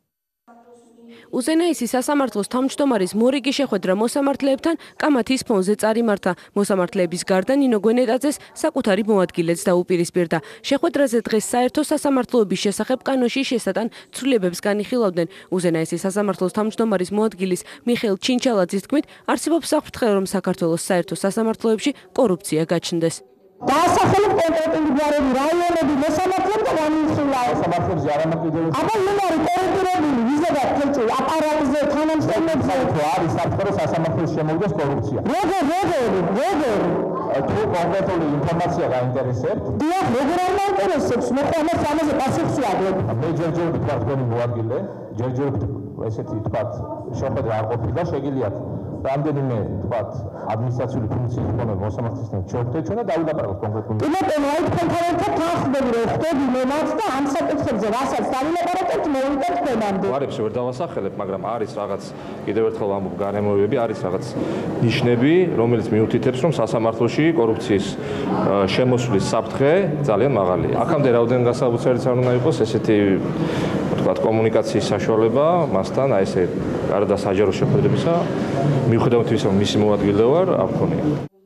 უზენაესი სასამართლოს თავმჯდომარის მორიგი შეხვედრა მოსამართლეებთან კამათის ფონზე წარიმართა. მოსამართლეების გარდა ნინო გვენეტაძეს საკუთარი მოადგილეც დაუპირისპირდა. შეხვედრაზე დღეს საერთო სასამართლოების შესახებ კანონში შესატან ცვლილებებს განიხილავდნენ. უზენაესი სასამართლოს თავმჯდომარის მოადგილის მიხეილ ჩინჩალაძის თქმით, არსებობს საფრთხე, რომ საქართველოს საერთო სასამართლოებში კორუფცია გაჩნდეს. დაასახელებ კონკრეტული გვარები, რაიონები, მოსამართლეებს და განიხილა მოსამართლეებზე არამარტივად. აბა იმ არის კორუმპირებული ვიზებად თელჭი აპარატზე თანამშრომლებზე თუ არის საფრთხე სასამართლოს შემოვიდეს კორუფცია. როგორ როგორ როგორ თუ კონკრეტული ინფორმაცია გაინტერესებთ? დიახ, როგორ არ მაინტერესებს? მე ამას ამაზე პასუხს ვაგებ. მე ჯერჯერობით ვთქვათ თქვენი მოადგილე, ჯერჯერობით ესეთი თქვათ შეხვედრა არ ყოფილა, შეგიძლიათ რამდენიმე თქვათ ადმინისტრაციული ფუნქციის მქონე მოსამართლესთან შევხვდეთ ჩვენ და დავილაპარაკოთ კონკრეტულად. იმატომ აი თქვენთან ერთად თანხმდები რომ ხდები მე მათ და ამ საკითხებზე რასაც დავილაპარაკებთ მოვიდეთ თქვენამდე. ვარებს ვერ დავასახელებ, მაგრამ არის რაღაც კიდევ ერთხელ ამბობ გარემოებები, არის რაღაც ნიშნები, რომელიც მიუთითებს, რომ სასამართლოში კორუფციის შემოსვლის საფრთხე ძალიან მაღალია. აქამდე რაოდენ გასაბუთებელიც არ უნდა იყოს ესეთი თქვათ კომუნიკაციის საშუალება მასთან, აი ესე გარდა საჯარო შეხვედრებისა, მიუხედავად იმისა, რომ მისი მოადგილე ვარ, არ მქონია.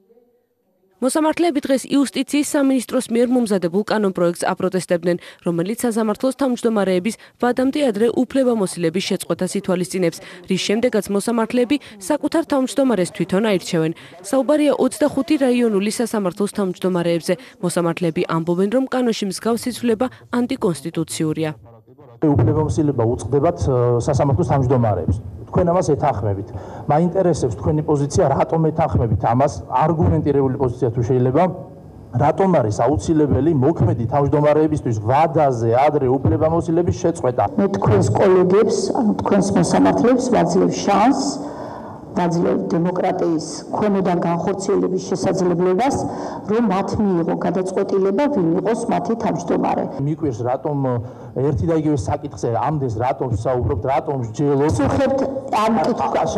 მოსამართლეები დღეს იუსტიციის სამინისტროს მიერ მომზადებულ კანონპროექტს აპროტესტებდნენ, რომელიც სასამართლოს თავმჯდომარეების ვადამდე ადრე უფლებამოსილების შეწყვეტას ითვალისწინებს, რის შემდეგაც მოსამართლეები საკუთარ თავმჯდომარეს თვითონ აირჩევენ. საუბარია ოცდახუთი რაიონული სასამართლოს თავმჯდომარეებზე. მოსამართლეები ამბობენ, რომ კანონში მსგავსი ცვლილება ანტიკონსტიტუციურია. უფლებამოსილება უწყდებათ სასამართლოს თავმჯდომარეებს. თქვენ ამას ეთანხმებით. მაინტერესებს თქვენი პოზიცია, რატომ ეთანხმებით ამას? არგუმენტირებული პოზიცია თუ შეიძლება, რატომ არის აუცილებელი მოქმედი თავმჯდომარეებისთვის ვადაზე ადრე უფლებამოსილების შეწყვეტა? მე თქვენს კოლეგებს, ანუ თქვენს მოსამართლეებს ვაძლევ შანსს, ვაძლევ დემოკრატიის ქვემოდან განხორციელების შესაძლებლობას, რომ მათ მიიღო გადაწყვეტილება, ვინ იყოს მათი თავმჯდომარე. მიკვირს რატომ ერთი და იგივე საკითხზე ამდენს რატომ საუბრობთ, რატომ მსჯელობთ? ვსუხებთ ამ კითხვას.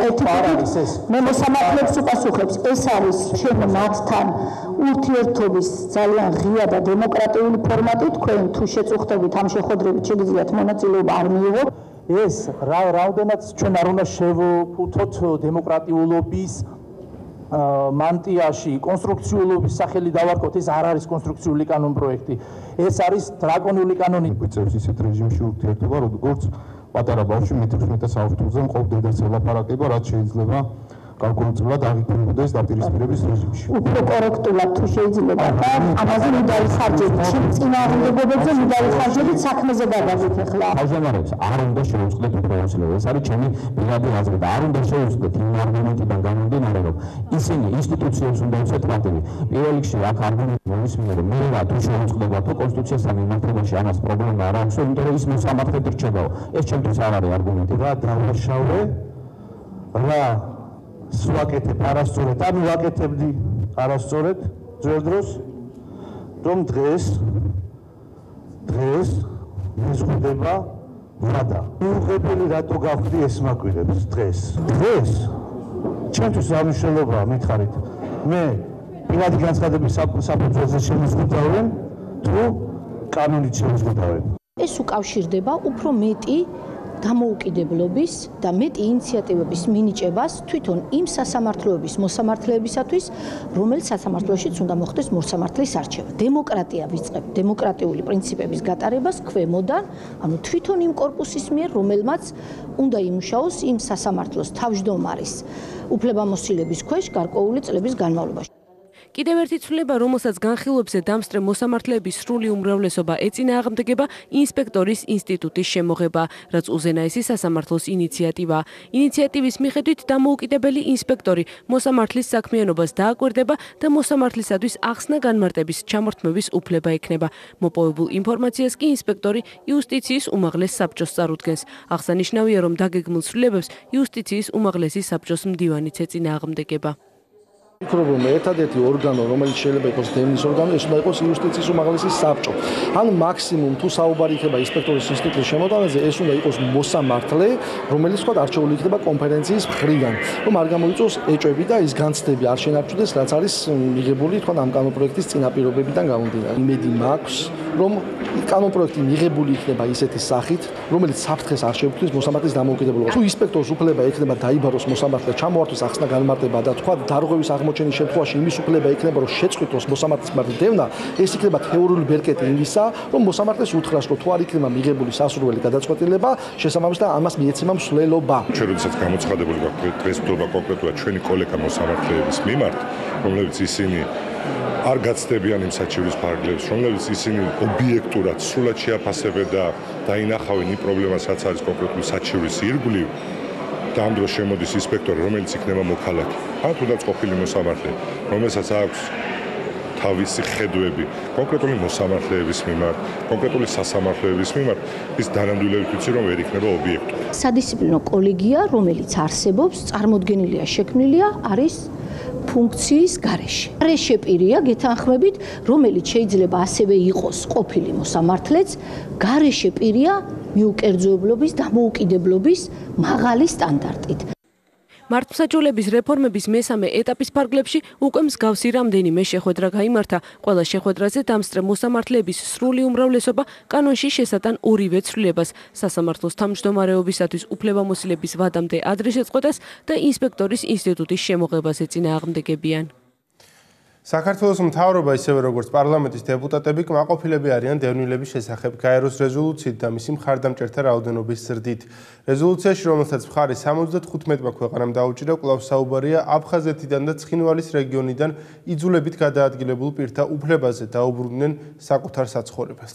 მე მოსამართლეებს უპასუხებს, ეს არის ჩემი მათთან ურთიერთობის ძალიან ღია და დემოკრატიული ფორმატი. თქვენ თუ შეწუხდებით ამ შეხვედრებით შეგიძლიათ მონაწილეობა არ მიიღოთ. ეს რა რაოდენად ჩვენ არ უნდა შევფუთოთ დემოკრატიულობის მანტიაში, კონსტრუქციულობის სახელი დავარქოთ, ეს არ არის კონსტრუქციული კანონპროექტი. ეს არის დრაკონული კანონი. გვიწევს ისეთ რეჟიმში ურთიერთობა, როგორც პატარა ბავშვი მეთერთმეტე საუკუნეზე მყოფ დედას ელაპარაკება, რაც შეიძლება კალკულაციულად აღიქმებოდეს დაპირისპირების რეჟიმში. უფრო კორექტულად თუ შეიძლება და ამაზე მუდარი ხარჯებით, წინააღმდეგობებზე მუდარი ხარჯებით საქმეზე გადავით ახლა. თავმჯდომარეს არ უნდა შეუწყდეთ უფლებამოსილებას. ეს არის ჩემი პირადი აზრი და არ უნდა შეუწყდეთ იმ არგუმენტიდან გამომდინარე, რომ ისინი ინსტიტუციებს უნდა უცეთ პატივი. პირველ რიგში აქ არგუმენტი მომისმინე, რომ მე რა თუ შეუწყდება თუ კონსტიტუციასთან მიმართებაში ამას პრობლემა არ აქვს, იმიტომ რომ ის მოსამართლედ რჩებაო. ეს ჩემთვის არ არის არგუმენტი. რა დავაშავე, რა სვაკეთებ არასწორად, ანუ ვაკეთებდი არასწორად ძველ დროს, რომ დღეს დღეს მეზღუდება ვადა. უღებელი რატო გავხდი ეს მაკვირებს დღეს. დღეს ჩემთვის ამიშელობაა, მითხარით. მე პირადი განცხადების საფუძველზე შემიზღუდავენ თუ კანონით შემიზღუდავენ. ეს უკავშირდება უფრო მეტი დამოუკიდებლობის და მეტი ინიციატივების მინიჭებას თვითონ იმ სასამართლოების მოსამართლეებისათვის, რომელიც სასამართლოშიც უნდა მოხდეს მოსამართლის არჩევა. დემოკრატია ვიწყებ, დემოკრატიული პრინციპების გატარებას ქვემოდან, ანუ თვითონ იმ კორპუსის მიერ, რომელმაც უნდა იმუშაოს იმ სასამართლოს თავმჯდომარის უფლებამოსილების ქვეშ გარკვეული წლების განმავლობაში. კიდევ ერთი ცვლილება, რომელსაც განხილვებზე დამსწრე მოსამართლეების სრული უმრავლესობა ეწინააღმდეგება ინსპექტორის ინსტიტუტის შემოღება, რაც უზენაესი სასამართლოს ინიციატივა. ინიციატივის მიხედვით დამოუკიდებელი ინსპექტორი მოსამართლის საქმიანობას დააკვირდება და მოსამართლისათვის ახსნა განმარტების ჩამორთმევის უფლება ექნება. მოპოვებულ ინფორმაციას კი ინსპექტორი იუსტიციის უმაღლეს საბჭოს წარუდგენს. აღსანიშნავია, რომ დაგეგმილ ცვლილებებს იუსტიციის უმაღლესი საბჭოს მდივანიც ეწინააღმდეგება. ვფიქრობ, რომ ერთადერთი ორგანო, რომელიც შეიძლება იყოს დევნის ორგანო, ეს უნდა იყოს იუსტიციის უმაღლესი საბჭო. ან მაქსიმუმ თუ საუბარი იქნება ინსპექტორის ინსტიტუტის შემოტანაზე, ეს უნდა იყოს მოსამართლე, რომელიც თქვა არჩეული იქნება კონფერენციის მხრიდან, რომ არ გამოიწვიოს ეჭვები და ის განცდები არ შენარჩუნდეს, რაც არის მიღებული თქვა ამ კანონპროექტის წინაპირობებიდან გამომდინარე. იმედი მაქვს, რომ კანონპროექტი მიღებული იქნება ისეთი სახით, რომელიც საფრთხეს არ შეუქმნის მოსამართლის დამოუკიდებლობას. თუ ინსპექტორს უფლება ექნება დაიბაროს მოსამართლე, ჩამოართვეს ახსნა განმარტება და თქვა დარღვევის აღმოჩენის შემთხვევაში იმის უფლება ექნება, რომ შეწყვიტოს მოსამართლის მიმართ დევნა, ეს იქნება თეორიული ბერკეტი იმისა, რომ მოსამართლეს უთხრას, რომ თუ არ იქნება მიღებული სასურველი გადაწყვეტილება, შესაბამისად ამას მიეცემა მსვლელობა. ჩვენ როდესაც გამოცხადებული გვაქვს დღეს ვთქვა კონკრეტულად ჩვენი კოლეგა მოსამართლეების მიმართ, რომლებიც ისინი არ გაცდებიან იმ საჩივრის ფარგლებს, რომლებიც ისინი ობიექტურად სრულად შეაფასებენ და დაინახავენ იმ პრობლემას, რაც არის კონკრეტული საჩივრის ირგვლივ. და ამ დროს შემოდის ინსპექტორი, რომელიც იქნება მოქალაქე. ან თუნდაც ყოფილი მოსამართლე, რომელსაც აქვს თავისი ხედვები კონკრეტული მოსამართლეების მიმართ, კონკრეტული სასამართლოების მიმართ, ის დანამდვილებით ვიცი, რომ ვერ იქნება ობიექტური. სადისციპლინო კოლეგია, რომელიც არსებობს, წარმოდგენილია, შექმნილია, არის ფუნქციის გარეშე. გარეშე პირია გეთანხმებით, რომელიც შეიძლება ასევე იყოს ყოფილი მოსამართლეც, გარეშე პირია მიუკერძოებლობის, დამოუკიდებლობის მაღალი სტანდარტით. მართლმსაჯულების რეფორმების მესამე ეტაპის ფარგლებში უკვე მსგავსი რამდენიმე შეხვედრა გაიმართა. ყველა შეხვედრაზე დამსწრე მოსამართლეების სრული უმრავლესობა კანონში შესატან ორივე ცვლილებას, სასამართლოს თავმჯდომარეობისათვის უფლებამოსილების ვადამდე ადრე შეწყვეტას და ინსპექტორის ინსტიტუტის შემოღებას ეწინააღმდეგებიან. საქართველოს მთავრობა ისევე როგორც პარლამენტის დეპუტატები კმაყოფილები არიან დევნილების შესახებ გაეროს რეზოლუციით და მისი მხარდამჭერთა რაოდენობის ზრდით. რეზოლუციაში, რომელსაც მხარი სამოცდათხუთმეტმა ქვეყანამ დაუჭირა, კვლავ საუბარია აფხაზეთიდან და ცხინვალის რეგიონიდან იძულებით გადაადგილებულ პირთა უფლებაზე დაუბრუნდნენ საკუთარ საცხოვრებელს.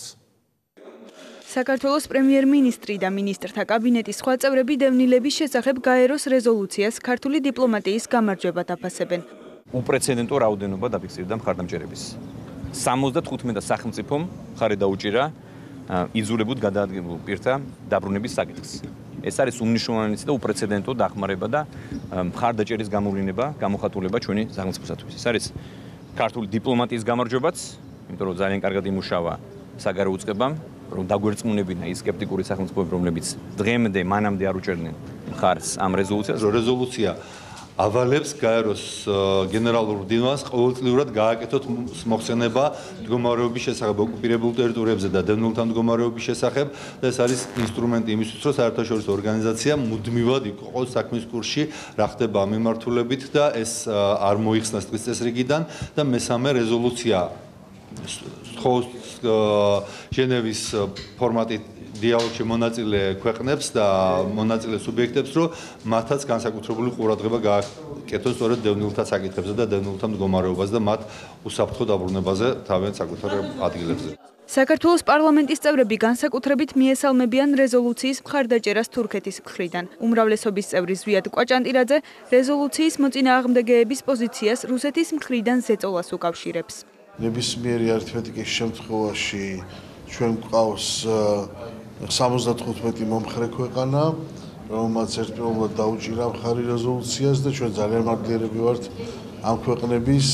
საქართველოს პრემიერმინისტრი და მინისტრთა კაბინეტის სხვა წევრები დევნილების შესახებ გაეროს რეზოლუციას ქართული დიპლომატიის გამარჯვებად აფასებენ. უპრეცედენტო რაოდენობა დაფიქსირდა მხარდამჭერების. სამოცდათხუთმეტ სახელმწიფომ მხარი დაუჭირა იძულებულ გადაადგილებულ პირთა დაბრუნების საკითხს. ეს არის უმნიშვნელოვანესი და უპრეცედენტო დახმარება და მხარდაჭერის გამოვლინება, გამოხატულება ჩვენი სახელმწიფოსათვის. ეს არის ქართული დიპლომატიის გამარჯვებაც, იმიტომ რომ ძალიან კარგად იმუშავა საგარეო უწყებამ, რომ დაგვერწმუნებინა ის სკეპტიკური სახელმწიფოები, რომლებიც დღემდე მანამდე არ უჭერდნენ მხარს ამ რეზოლუციას. რეზოლუცია ავალებს გაეროს გენერალურ მდივანს ყოველწლიურად გააკეთოთ მოხსენება მდგომარეობის შესახებ ოკუპირებულ ტერიტორიებზე და დევნილთა მდგომარეობის შესახებ და ეს არის ინსტრუმენტი იმისთვის, რომ საერთაშორისო ორგანიზაცია მუდმივად იყოს საქმის კურსში, რა ხდება ამ მიმართულებით და ეს არ მოიხსნას დღის წესრიგიდან და მესამე რეზოლუცია სთხოვის ჟენევის ფორმატით დიალოგში მონაწილე ქვეყნებს და მონაწილე სუბიექტებს, რომ მათაც განსაკუთრებული ყურადღება გააკეთოს სწორედ დევნილთა საკითხებზე და დევნილთა მდგომარეობაზე და მათ უსაფრთხო დაბრუნებაზე თავიანთ საკუთარ ადგილებზე. საქართველოს პარლამენტის წევრები განსაკუთრებით მიესალმებიან რეზოლუციის მხარდაჭერას თურქეთის მხრიდან. უმრავლესობის წევრი ზვიად კვაჭანტირაძე რეზოლუციის მოწინააღმდეგეების პოზიციას რუსეთის მხრიდან ზეწოლას უკავშირებს. ნებისმიერი არითმეტიკის შემთხვევაში ჩვენ გვყავს სამოცდათხუთმეტი მომხრე ქვეყანა, რომელმაც ერთპიროვნულად დაუჭირა მხარი რეზოლუციას და ჩვენ ძალიან მადლიერები ვართ ამ ქვეყნების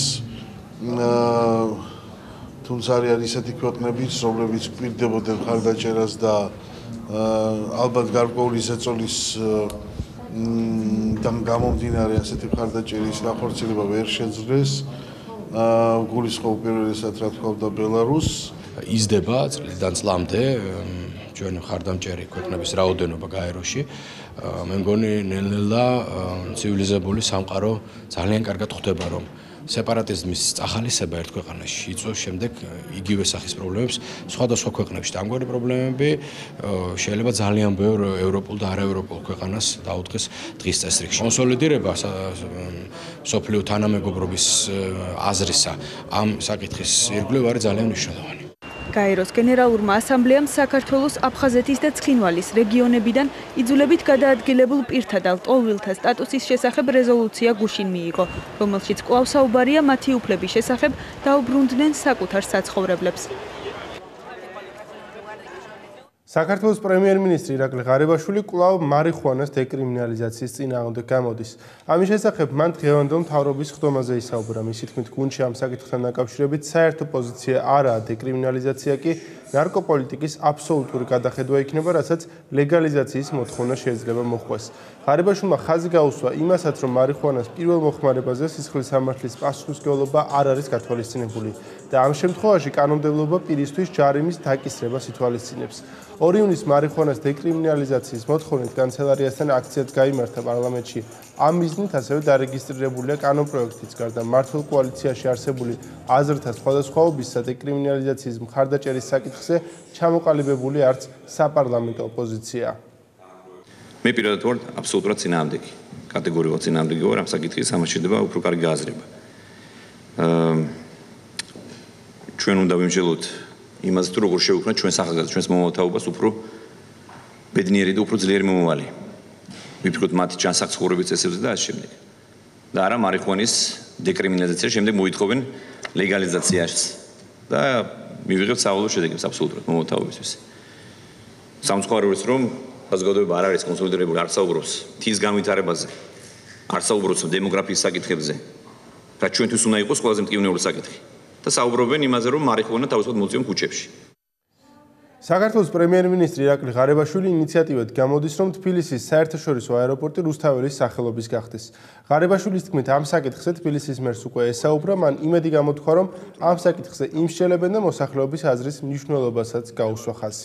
თუმცა არის ისეთი ქვეყნებიც, რომლებიც გვპირდებოდნენ მხარდაჭერას და ალბათ გარკვეული ზეწოლის გამომდინარე ასეთი მხარდაჭერის განხორციელება ვერ შეძლეს. გულისხმობ უპირველესად რა თქმა უნდა ბელარუსს. იზრდება წლიდან წლამდე ჩვენ მხარდამჭერი ქვეყნების რაოდენობა გაეროში. მე მგონი ნელ-ნელა ცივილიზებული სამყარო ძალიან კარგად ხვდება, რომ სეპარატიზმის წახალისება ერთ ქვეყანაში იწვევს შემდეგ იგივე სახის პრობლემებს სხვადასხვა ქვეყნებში. ამგვარი პრობლემები შეიძლება ძალიან ბევრ ევროპულ და არაევროპულ ქვეყანას დაუდგეს დღის წესრიგში. კონსოლიდირება მსოფლიო თანამეგობრობის აზრისა ამ საკითხის ირგვლივ არის ძალიან მნიშვნელოვანი. გაეროს გენერალურმა ასამბლეამ საქართველოს, აფხაზეთის და ცხინვალის რეგიონებიდან იძულებით გადაადგილებულ პირთა და ლტოლვილთა სტატუსის შესახებ რეზოლუცია გუშინ მიიღო, რომელშიც კვლავ საუბარია მათი უფლების შესახებ დაუბრუნდნენ საკუთარ საცხოვრებლებს. საქართველოს პრემიერმინისტრი ირაკლი ღარიბაშვილი კვლავ მარიხუანას დეკრიმინალიზაციის წინააღმდეგ გამოდის. ამის შესახებ მან დღევანდელ მთავრობის ხდომაზე ისაუბრა. მისი თქმით, გუნდში ამ საკითხთან დაკავშირებით საერთო პოზიცია არაა დეკრიმინალიზაცია კი ნარკოპოლიტიკის აბსოლუტური გადახედვა იქნება, რასაც ლეგალიზაციის მოთხოვნა შეიძლება მოხდეს. ღარიბაშვილმა ხაზი გაუსვა იმასაც, რომ მარიხუანას პირველ მოხმარებაზე სისხლის სამართლის პასუხისმგებლობა არ არის გათვალისწინებული და ამ შემთხვევაში კანონმდებლობა პირისთვის ჯარიმის დაკისრებას ითვალისწინებს. ორი ივნისს მარიხუანას დეკრიმინალიზაციის მოთხოვნით კანცელარიასთან აქციაც გაიმართა პარლამენტში. ამ მიზნით ასევე დარეგისტრირებულია კანონპროექტიც, გარდა მართლ კოალიციაში არსებული აზრთა სხვადასხვაობისა დეკრიმინალიზაციის მხარდაჭერის საკითხზე ჩამოყალიბებული არც საპარლამენტო ოპოზიცია. მე პირადად ვარ აბსოლუტურად წინააღმდეგი. კატეგორიულად წინააღმდეგი ვარ ამ საკითხის, ამას შეიძლება უფრო კარგი გააზრება. ჩვენ უნდა ვიმსჯელოთ იმაზე, თუ როგორ შევუქმნათ ჩვენ სახალხოს, ჩვენს მომავალთაობას უფრო ბედნიერი და უფრო ძლიერი მომავალი. ვიფიქროთ მათი ჯანსაღწევრობის წესებზე და ასე შემდეგ. და არა მარიხუანის დეკრიმინალიზაციის შემდეგ მოითხოვენ ლეგალიზაციას და მივიღებთ სავალუტო შედეგებს აბსოლუტურად მომავალთაობისთვის. სამწუხაროა რომ საზოგადოება არ არის კონსოლიდირებული, არ საუბრობს თის განვითარებაზე, არ საუბრობს დემოგრაფიის საკითხებზე, რაც ჩვენთვის უნდა იყოს ყველაზე მტკივნეული საკითხი. და საუბრობენ იმაზე, რომ მარიხუანა თავისუფლად მოწიონ ქუჩებში. საქართველოს პრემიერმინისტრი ირაკლი ღარიბაშვილი ინიციატივით გამოდის, რომ თბილისის საერთაშორისო აეროპორტი რუსთაველის სახელობის გახდეს. ღარიბაშვილის თქმით, ამ საკითხზე თბილისის მერს უკვე ესაუბრა, მან იმედი გამოთქვა, რომ ამ საკითხზე იმსჯელებენ და მოსახლეობის აზრის მნიშვნელობასაც გაუსვა ხაზი.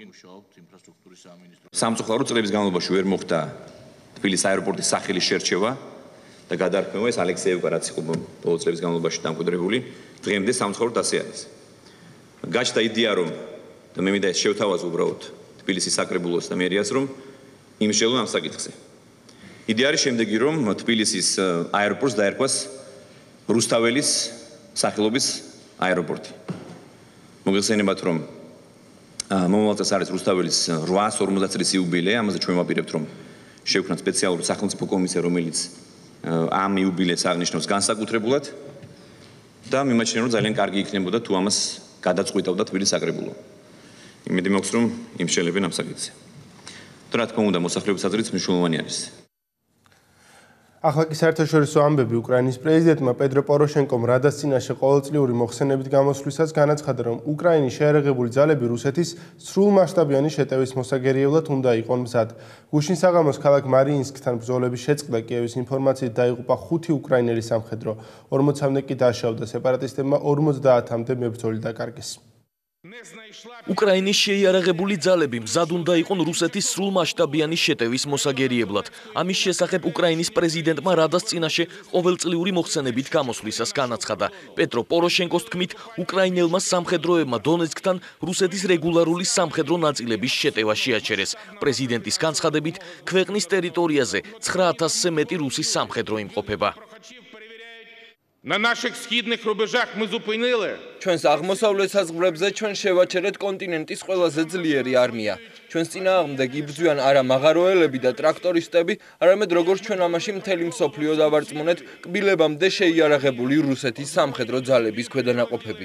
სამწუხარო წლების განმავლობაში ვერ მოხდა თბილისის აეროპორტის სახელის შერჩევა და გადაარქმევა ეს ალექსეევკა, რაც იყო ბოლო წლების განმავლობაში დამკვიდრებული, დღემდე სამწუხაროდ ასე არის. გაჩნდა იდეა, რომ და მე მინდა ეს შევთავაზო უბრალოდ თბილისის საკრებულოს და მერიას, რომ იმსჯელონ ამ საკითხზე. იდეა არის შემდეგი, რომ თბილისის აეროპორტს დაერქვას რუსთაველის სახელობის აეროპორტი. მოგეხსენებათ, რომ მომავალ წელს არის რუსთაველის რვაას ორმოცდაათ წლის იუბილე, ამაზე ჩვენ ვაპირებთ, რომ შევქმნათ სპეციალური სახელმწიფო კომისია, რომელიც ამ იუბილეს აღნიშნავს განსაკუთრებულად და მიმაჩნია, რომ ძალიან კარგი იქნებოდა თუ ამას გადაწყვიტავდა თბილისის საკრებულო. იმედი მაქვს, რომ იმსჯელებენ ამ საკითხზე. და რა თქმა უნდა, მოსახლეობის აზრიც მნიშვნელოვანი არის. ახლა კი საერთაშორისო ამბები. უკრაინის პრეზიდენტმა პედრო პოროშენკომ რადას წინაშე ყოველწლიური მოხსენებით გამოსვლისას განაცხადა, რომ უკრაინის შეერაღებული ძალები რუსეთის სრულმასშტაბიანი შეტევის მოსაგერიებლად უნდა იყვონ მზად. გუშინ საღამოს ქალაქ მარიინსკთან ბრძოლების შეწყდა კიევის ინფორმაციით დაიღუპა ხუთი უკრაინელი სამხედრო, ორმოცამდე კი დაშავდა, სეპარატისტებმა ორმოცდაათამდე მებრძოლი დაკარგეს. უკრაინის შეიარაღებული ძალები მზად უნდა იყვნენ რუსეთის სრულმასშტაბიანი შეტევის მოსაგერიებლად. ამის შესახებ უკრაინის პრეზიდენტმა რადას წინაშე ყოველწლიური მოხსენებით გამოსვლისას განაცხადა. პეტრო პოროშენკოს თქმით, უკრაინელმა სამხედროებმა დონეცკთან რუსეთის რეგულარული სამხედრო ნაწილების შეტევა შეაჩერეს. პრეზიდენტის განცხადებით, ქვეყნის ტერიტორიაზე ცხრა ათასზე მეტი რუსის სამხედრო იმყოფება. На наших східних рубежах ми зупинили. ჩვენს აღმოსავლეთ საზღვრებზე ჩვენ შევაჩერეთ კონტინენტის ყველაზე ძლიერი არმია. ჩვენს წინააღმდეგ იბრძვიან არა მაღაროელები და ტრაქტორისტები, არამედ როგორც ჩვენ ამაში მთელი მსოფლიო დავარწმუნეთ, კბილებამდე შეიარაღებული რუსეთის სამხედრო ძალების ქვედანაყოფები.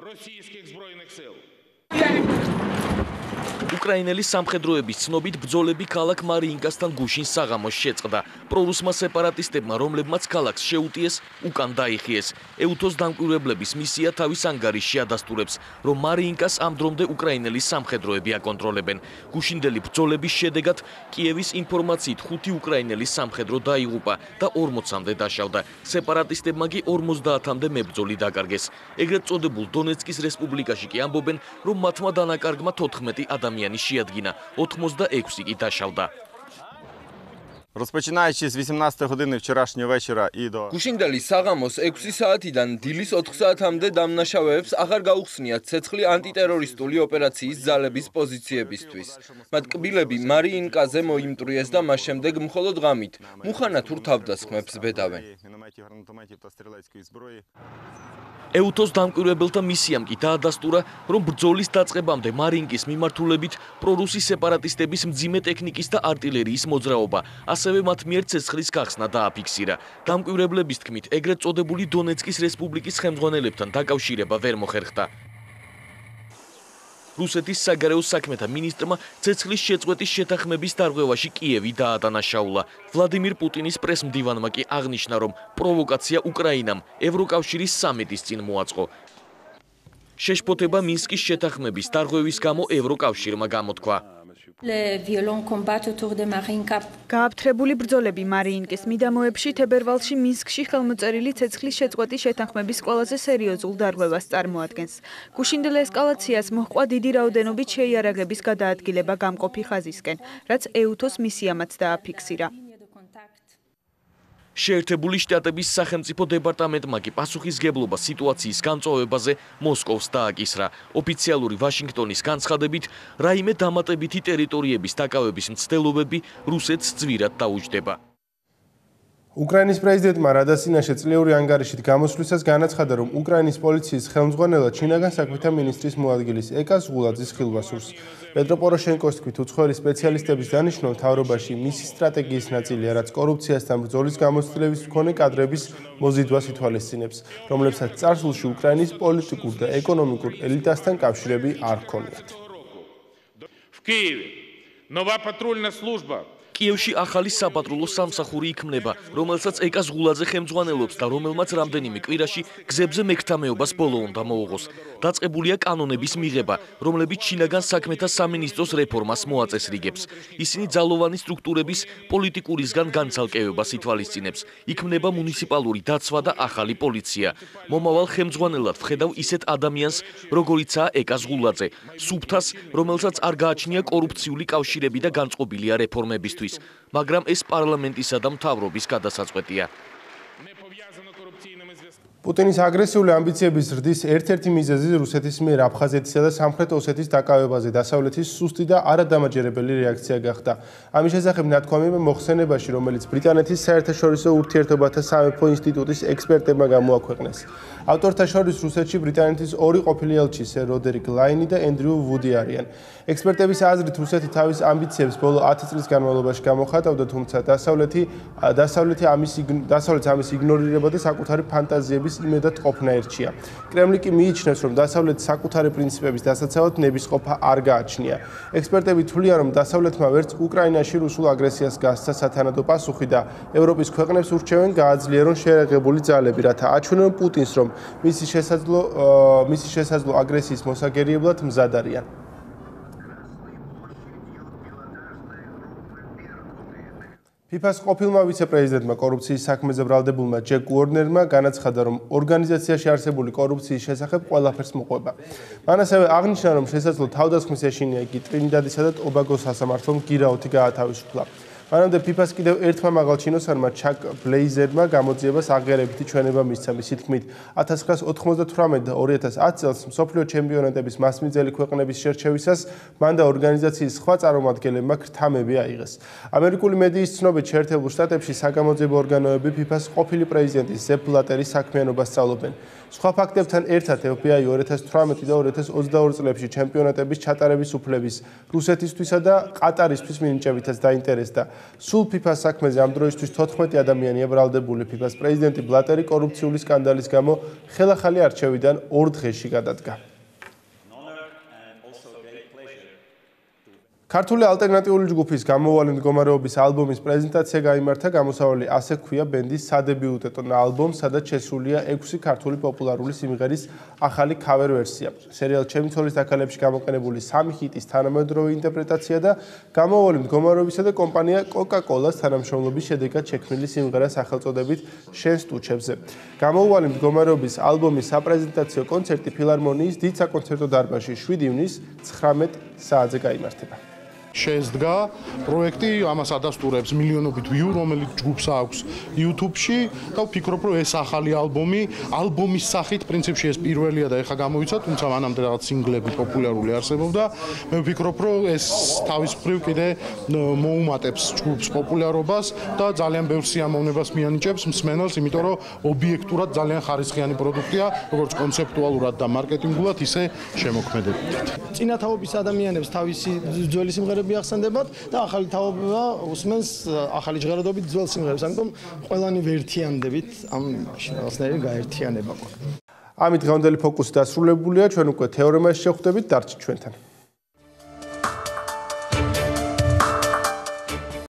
უკრაინელი სამხედროების ცნობით ბრძოლები ქალაქ მარიინკასთან გუშინ საღამოს შეწყდა. პრორუსმა სეპარატისტებმა, რომლებმაც ქალაქს შეუტიეს, უკან დაიხიეს. ეუთოს დამკვირვებლების მისია თავის ანგარიშში ადასტურებს, რომ მარიინკას ამ დრომდე უკრაინელი სამხედროები აკონტროლებენ. გუშინდელი ბრძოლების შედეგად კიევის ინფორმაციით ხუთი უკრაინელი სამხედრო დაიღუპა და ორმოცამდე დაშავდა. სეპარატისტებმა კი ორმოცდაათამდე მებრძოლი დაკარგეს. ეგრეთ წოდებულ დონეცკის რესპუბლიკაში კი ამბობენ, რომ მათმა დანაკარგმა თოთხმეტი ადამიანი შეადგინა, ოთხმოცდაექვსი კი დაშავდა. Розпочинаючи з вісімнадцятої години вчорашнього вечора і до გუშინდელი საღამოს ექვსი საათიდან დილის ოთხ საათამდე დამნაშავეებს აღარ გაუხსნიათ ცეცხლი ანტიტერორისტული ოპერაციის ძალების პოზიციებისთვის. მათ კბილები მარიინკაზე მოიმტვრიეს და მას შემდეგ მხოლოდ ღამით მუხანა თუ თავდასხმებს ბედავენ. ეუთოს დამკვირვებელთა მისიამ კი დაადასტურა, რომ ბრძოლის დაწყებამდე მარიინკის მიმართულებით პრორუსი სეპარატისტების მძიმე ტექნიკის და артиლერიის მოძრაობა, ასევე მათ მიერ ცეცხლის გახსნა დააფიქსირა. დამკვირვებლების თქმით, ეგრეთ წოდებული დონეცკის რესპუბლიკის ხელმძღვანელებთან დაკავშირება ვერ მოხერხდა. რუსეთის საგარეო საქმეთა მინისტრმა ცეცხლის შეწყვეტის შეთანხმების დარღვევაში კიევი დაადანაშაულა. ვლადიმირ პუტინის პრესმდივანმა კი აღნიშნა, რომ პროვოკაცია უკრაინამ ევროკავშირის სამიტის წინ მოაწყო. შეშფოთება მინსკის შეთანხმების დარღვევის გამო ევროკავშირმა გამოთქვა. გააფთრებული ბრძოლები მარიინკის მიდამოებში თებერვალში მინსკში ხელმოწერილი ცეცხლის შეწყვეტის შეთანხმების ყველაზე სერიოზულ დარღვევას წარმოადგენს. გუშინდელ ესკალაციას მოჰყვა დიდი რაოდენობით შეიარაღების გადაადგილება გამყოფი ხაზისკენ, რაც ეუთოს მისიამაც დააფიქსირა. შეერთებული შტატების სახელმწიფო დეპარტამენტმა კი პასუხისგებლობა სიტუაციის გამწვავებაზე მოსკოვს დააკისრა. ოფიციალური ვაშინგტონის განცხადებით, რაიმე დამატებითი ტერიტორიების დაკავების მცდელობები რუსეთს ძვირად დაუჯდება. უკრაინის პრეზიდენტმა რადასინაშე წლიური ანგარიშით გამოსვლისას განაცხადა, რომ უკრაინის პოლიციის ხელმძღვანელად შინაგან საქმეთა მინისტრის მოადგილის ეკას ღულაძის ხილვასურს. პეტრო პოროშენკოს თქმით, უცხოელი სპეციალისტების დანიშვნა მთავრობაში მისი სტრატეგიის ნაწილია, რაც კორუფციასთან ბრძოლის გამოცდილების მქონე კადრების მოზიდვას ითვალისწინებს, რომლებსაც წარსულში უკრაინის პოლიტიკურ და ეკონომიკურ ელიტასთან კავშირები არ ჰქონიათ. კიევში ახალი საპატრულო სამსახური იქმნება, რომელსაც ეკას ღულაძე ხელმძღვანელობს და რომელმაც რამდენიმე კვირაში გზებზე მეკრთამეობას ბოლო უნდა მოუღოს. დაწყებულია კანონების მიღება, რომლებიც შინაგან საქმეთა სამინისტროს რეფორმას მოაწესრიგებს. ისინი ძალოვანი სტრუქტურების პოლიტიკურისგან განცალკევებას ითვალისწინებს. იქმნება მუნიციპალური დაცვა და ახალი პოლიცია. მომავალ ხელმძღვანელად ვხედავ ისეთ ადამიანს, როგორიცაა ეკას ღულაძე, სუფთას, რომელსაც არ გააჩნია კორუფციული კავშირები და განწყობილია რეფორმებისთვის. მაგრამ ეს პარლამენტისა და მთავრობის გადასაწყვეტია. პუტინის აგრესიული ამბიციების ზრდის ერთ-ერთი მიზეზი რუსეთის მიერ აფხაზეთისა და სამხრეთ ოსეთის დაკავებაზე დასავლეთის სუსტი და არადამაჯერებელი რეაქცია გახდა. ამის შესახებ ნათქვამი მოხსენებაში, რომელიც ბრიტანეთის საერთაშორისო ურთიერთობათა სამეფო ინსტიტუტის ექსპერტებმა გამოაქვეყნეს. ავტორთა შორის რუსეთში ბრიტანეთის ორი ყოფილი ელჩი, სერ როდერიკ ლაინი და ენდრიუ ვუდი არიან. ექსპერტების აზრით, რუსეთი თავის ამბიციებს ბოლო ათი წლის განმავლობაში გამოხატავდა, თუმცა დასავლეთი დასავლეთი ამის დასავლეთს ამის იგნორირება და საკუთარი ფანტაზიების იმედად ყოფნა ერჩია. კრემლი კი მიიჩნევს, რომ დასავლეთს საკუთარი პრინციპების დასაცავად ნებისყოფა არ გააჩნია. ექსპერტები თვლიან, რომ დასავლეთმა ვერც უკრაინაში რუსულ აგრესიას გასცა სათანადო პასუხი და ევროპის ქვეყნებს ურჩევენ გააძლიერონ შეერაღებული ძალები, რათა აჩვენონ პუტინს, რომ მისი შესაძლო მისი შესაძლო აგრესიის მოსაგერიებლად მზად არიან. ფიფას ყოფილმა ვიცე-პრეზიდენტმა კორუფციის საქმეზე ბრალდებულმა ჯეკ უორნერმა განაცხადა, რომ ორგანიზაციაში არსებული კორუფციის შესახებ ყველაფერს მოყვება. მან ასევე აღნიშნა, რომ შესაძლო თავდასხმის ეშინია იგი ტრინიდადისა და ტობაგოს სასამართლომ გირაოთი გაათავისუფლა. მანამდე ფიფას კიდევ ერთმა მაღალ ჩინოსანმა ჩაკ ბლეიზერმა გამოძიებას აღიარებითი ჩვენება მისცა. მისი თქმით, ათას ცხრაას ოთხმოცდათვრამეტ და ორი ათას ათი წელს მსოფლიო ჩემპიონატების მასმიძელი ქვეყნების შერჩევისას მან და ორგანიზაციის სხვა წარმომადგენლებმა ქრთამები აიღეს. ამერიკული მედიის ცნობით, შეერთებულ შტატებში საგამოძიებო ორგანოები ფიფას ყოფილი პრეზიდენტის სეფ ბლატერის საქმიანობას სწავლობენ. სხვა ფაქტებთან ერთად ეფ ბი აი ორი ათას თვრამეტი და ორი ათას ოცდაორი წლებში ჩემპიონატების ჩატარების უფლების რუსეთისთვისა და ყატარისთვის მინიჭებითაც დაინტერესდა. სულ ფიფას საქმეზე ამ დროისთვის თოთხმეტი ადამიანია ბრალდებული. ფიფას პრეზიდენტი ბლატერი კორუფციული სკანდალის გამო ხელახალი არჩევიდან ორ დღეში გადადგა. ქართული ალტერნატიული ჯგუფის გამოუვალი მდგომარეობის ალბომის პრეზენტაცია გაიმართა. გამოსავალი ასე ჰქვია ბენდის სადებიუტეტო ალბომს, სადაც შესულია ექვსი ქართული პოპულარული სიმღერის ახალი ქავერ ვერსია. სერიალ ჩემი ცოლის დაქალებში გამოყენებული სამი ჰიტის თანამედროვე ინტერპრეტაცია და გამოუვალი მდგომარეობისა და კომპანია კოკა-კოლას თანამშრომლობის შედეგად შექმნილი სიმღერა სახელწოდებით შენ სტუჩებზე. გამოუვალი მდგომარეობის ალბომის საპრეზენტაციო კონცერტი ფილარმონიის დიდ საკონცერტო დარბაზში შვიდი ივნისს ცხრამეტ საათზე გაიმართება. შეესდგა პროექტი, ამას ადასტურებს მილიონობით ვიუ, რომელიც ჯგუფს აქვს YouTube-ში და ვფიქრობ, რომ ეს ახალი ალბომი, ალბომის სახით პრინციპში ეს პირველია და ეხა გამოვიცა, თუმცა მანამდე რაღაც სინგლები პოპულარული არსებობდა. მე ვფიქრობ, რომ ეს თავის მხრივ კიდე მოუმატებს ჯგუფს პოპულარობას და ძალიან ბევრ სიამოვნებას მიანიჭებს მსმენელს, იმიტომ რომ ობიექტურად ძალიან ხარისხიანი პროდუქტია, როგორც კონცეპტუალურად და მარკეტინგულად, ისე შემოქმედებით. წინათაობის ადამიანებს თავისი ძველი სიმღერები ახსენდებათ და ახალი თაობა უსმენს ახალი ჟღერადობით ძველ სიმღერებს. ამიტომ ყველანი ვერთიანდებით ამ რაღაცნაირი გაერთიანება. ამით დღევანდელი ფოკუსი დასრულებულია. ჩვენ უკვე თეორემაში შევხვდებით, დარჩით ჩვენთან.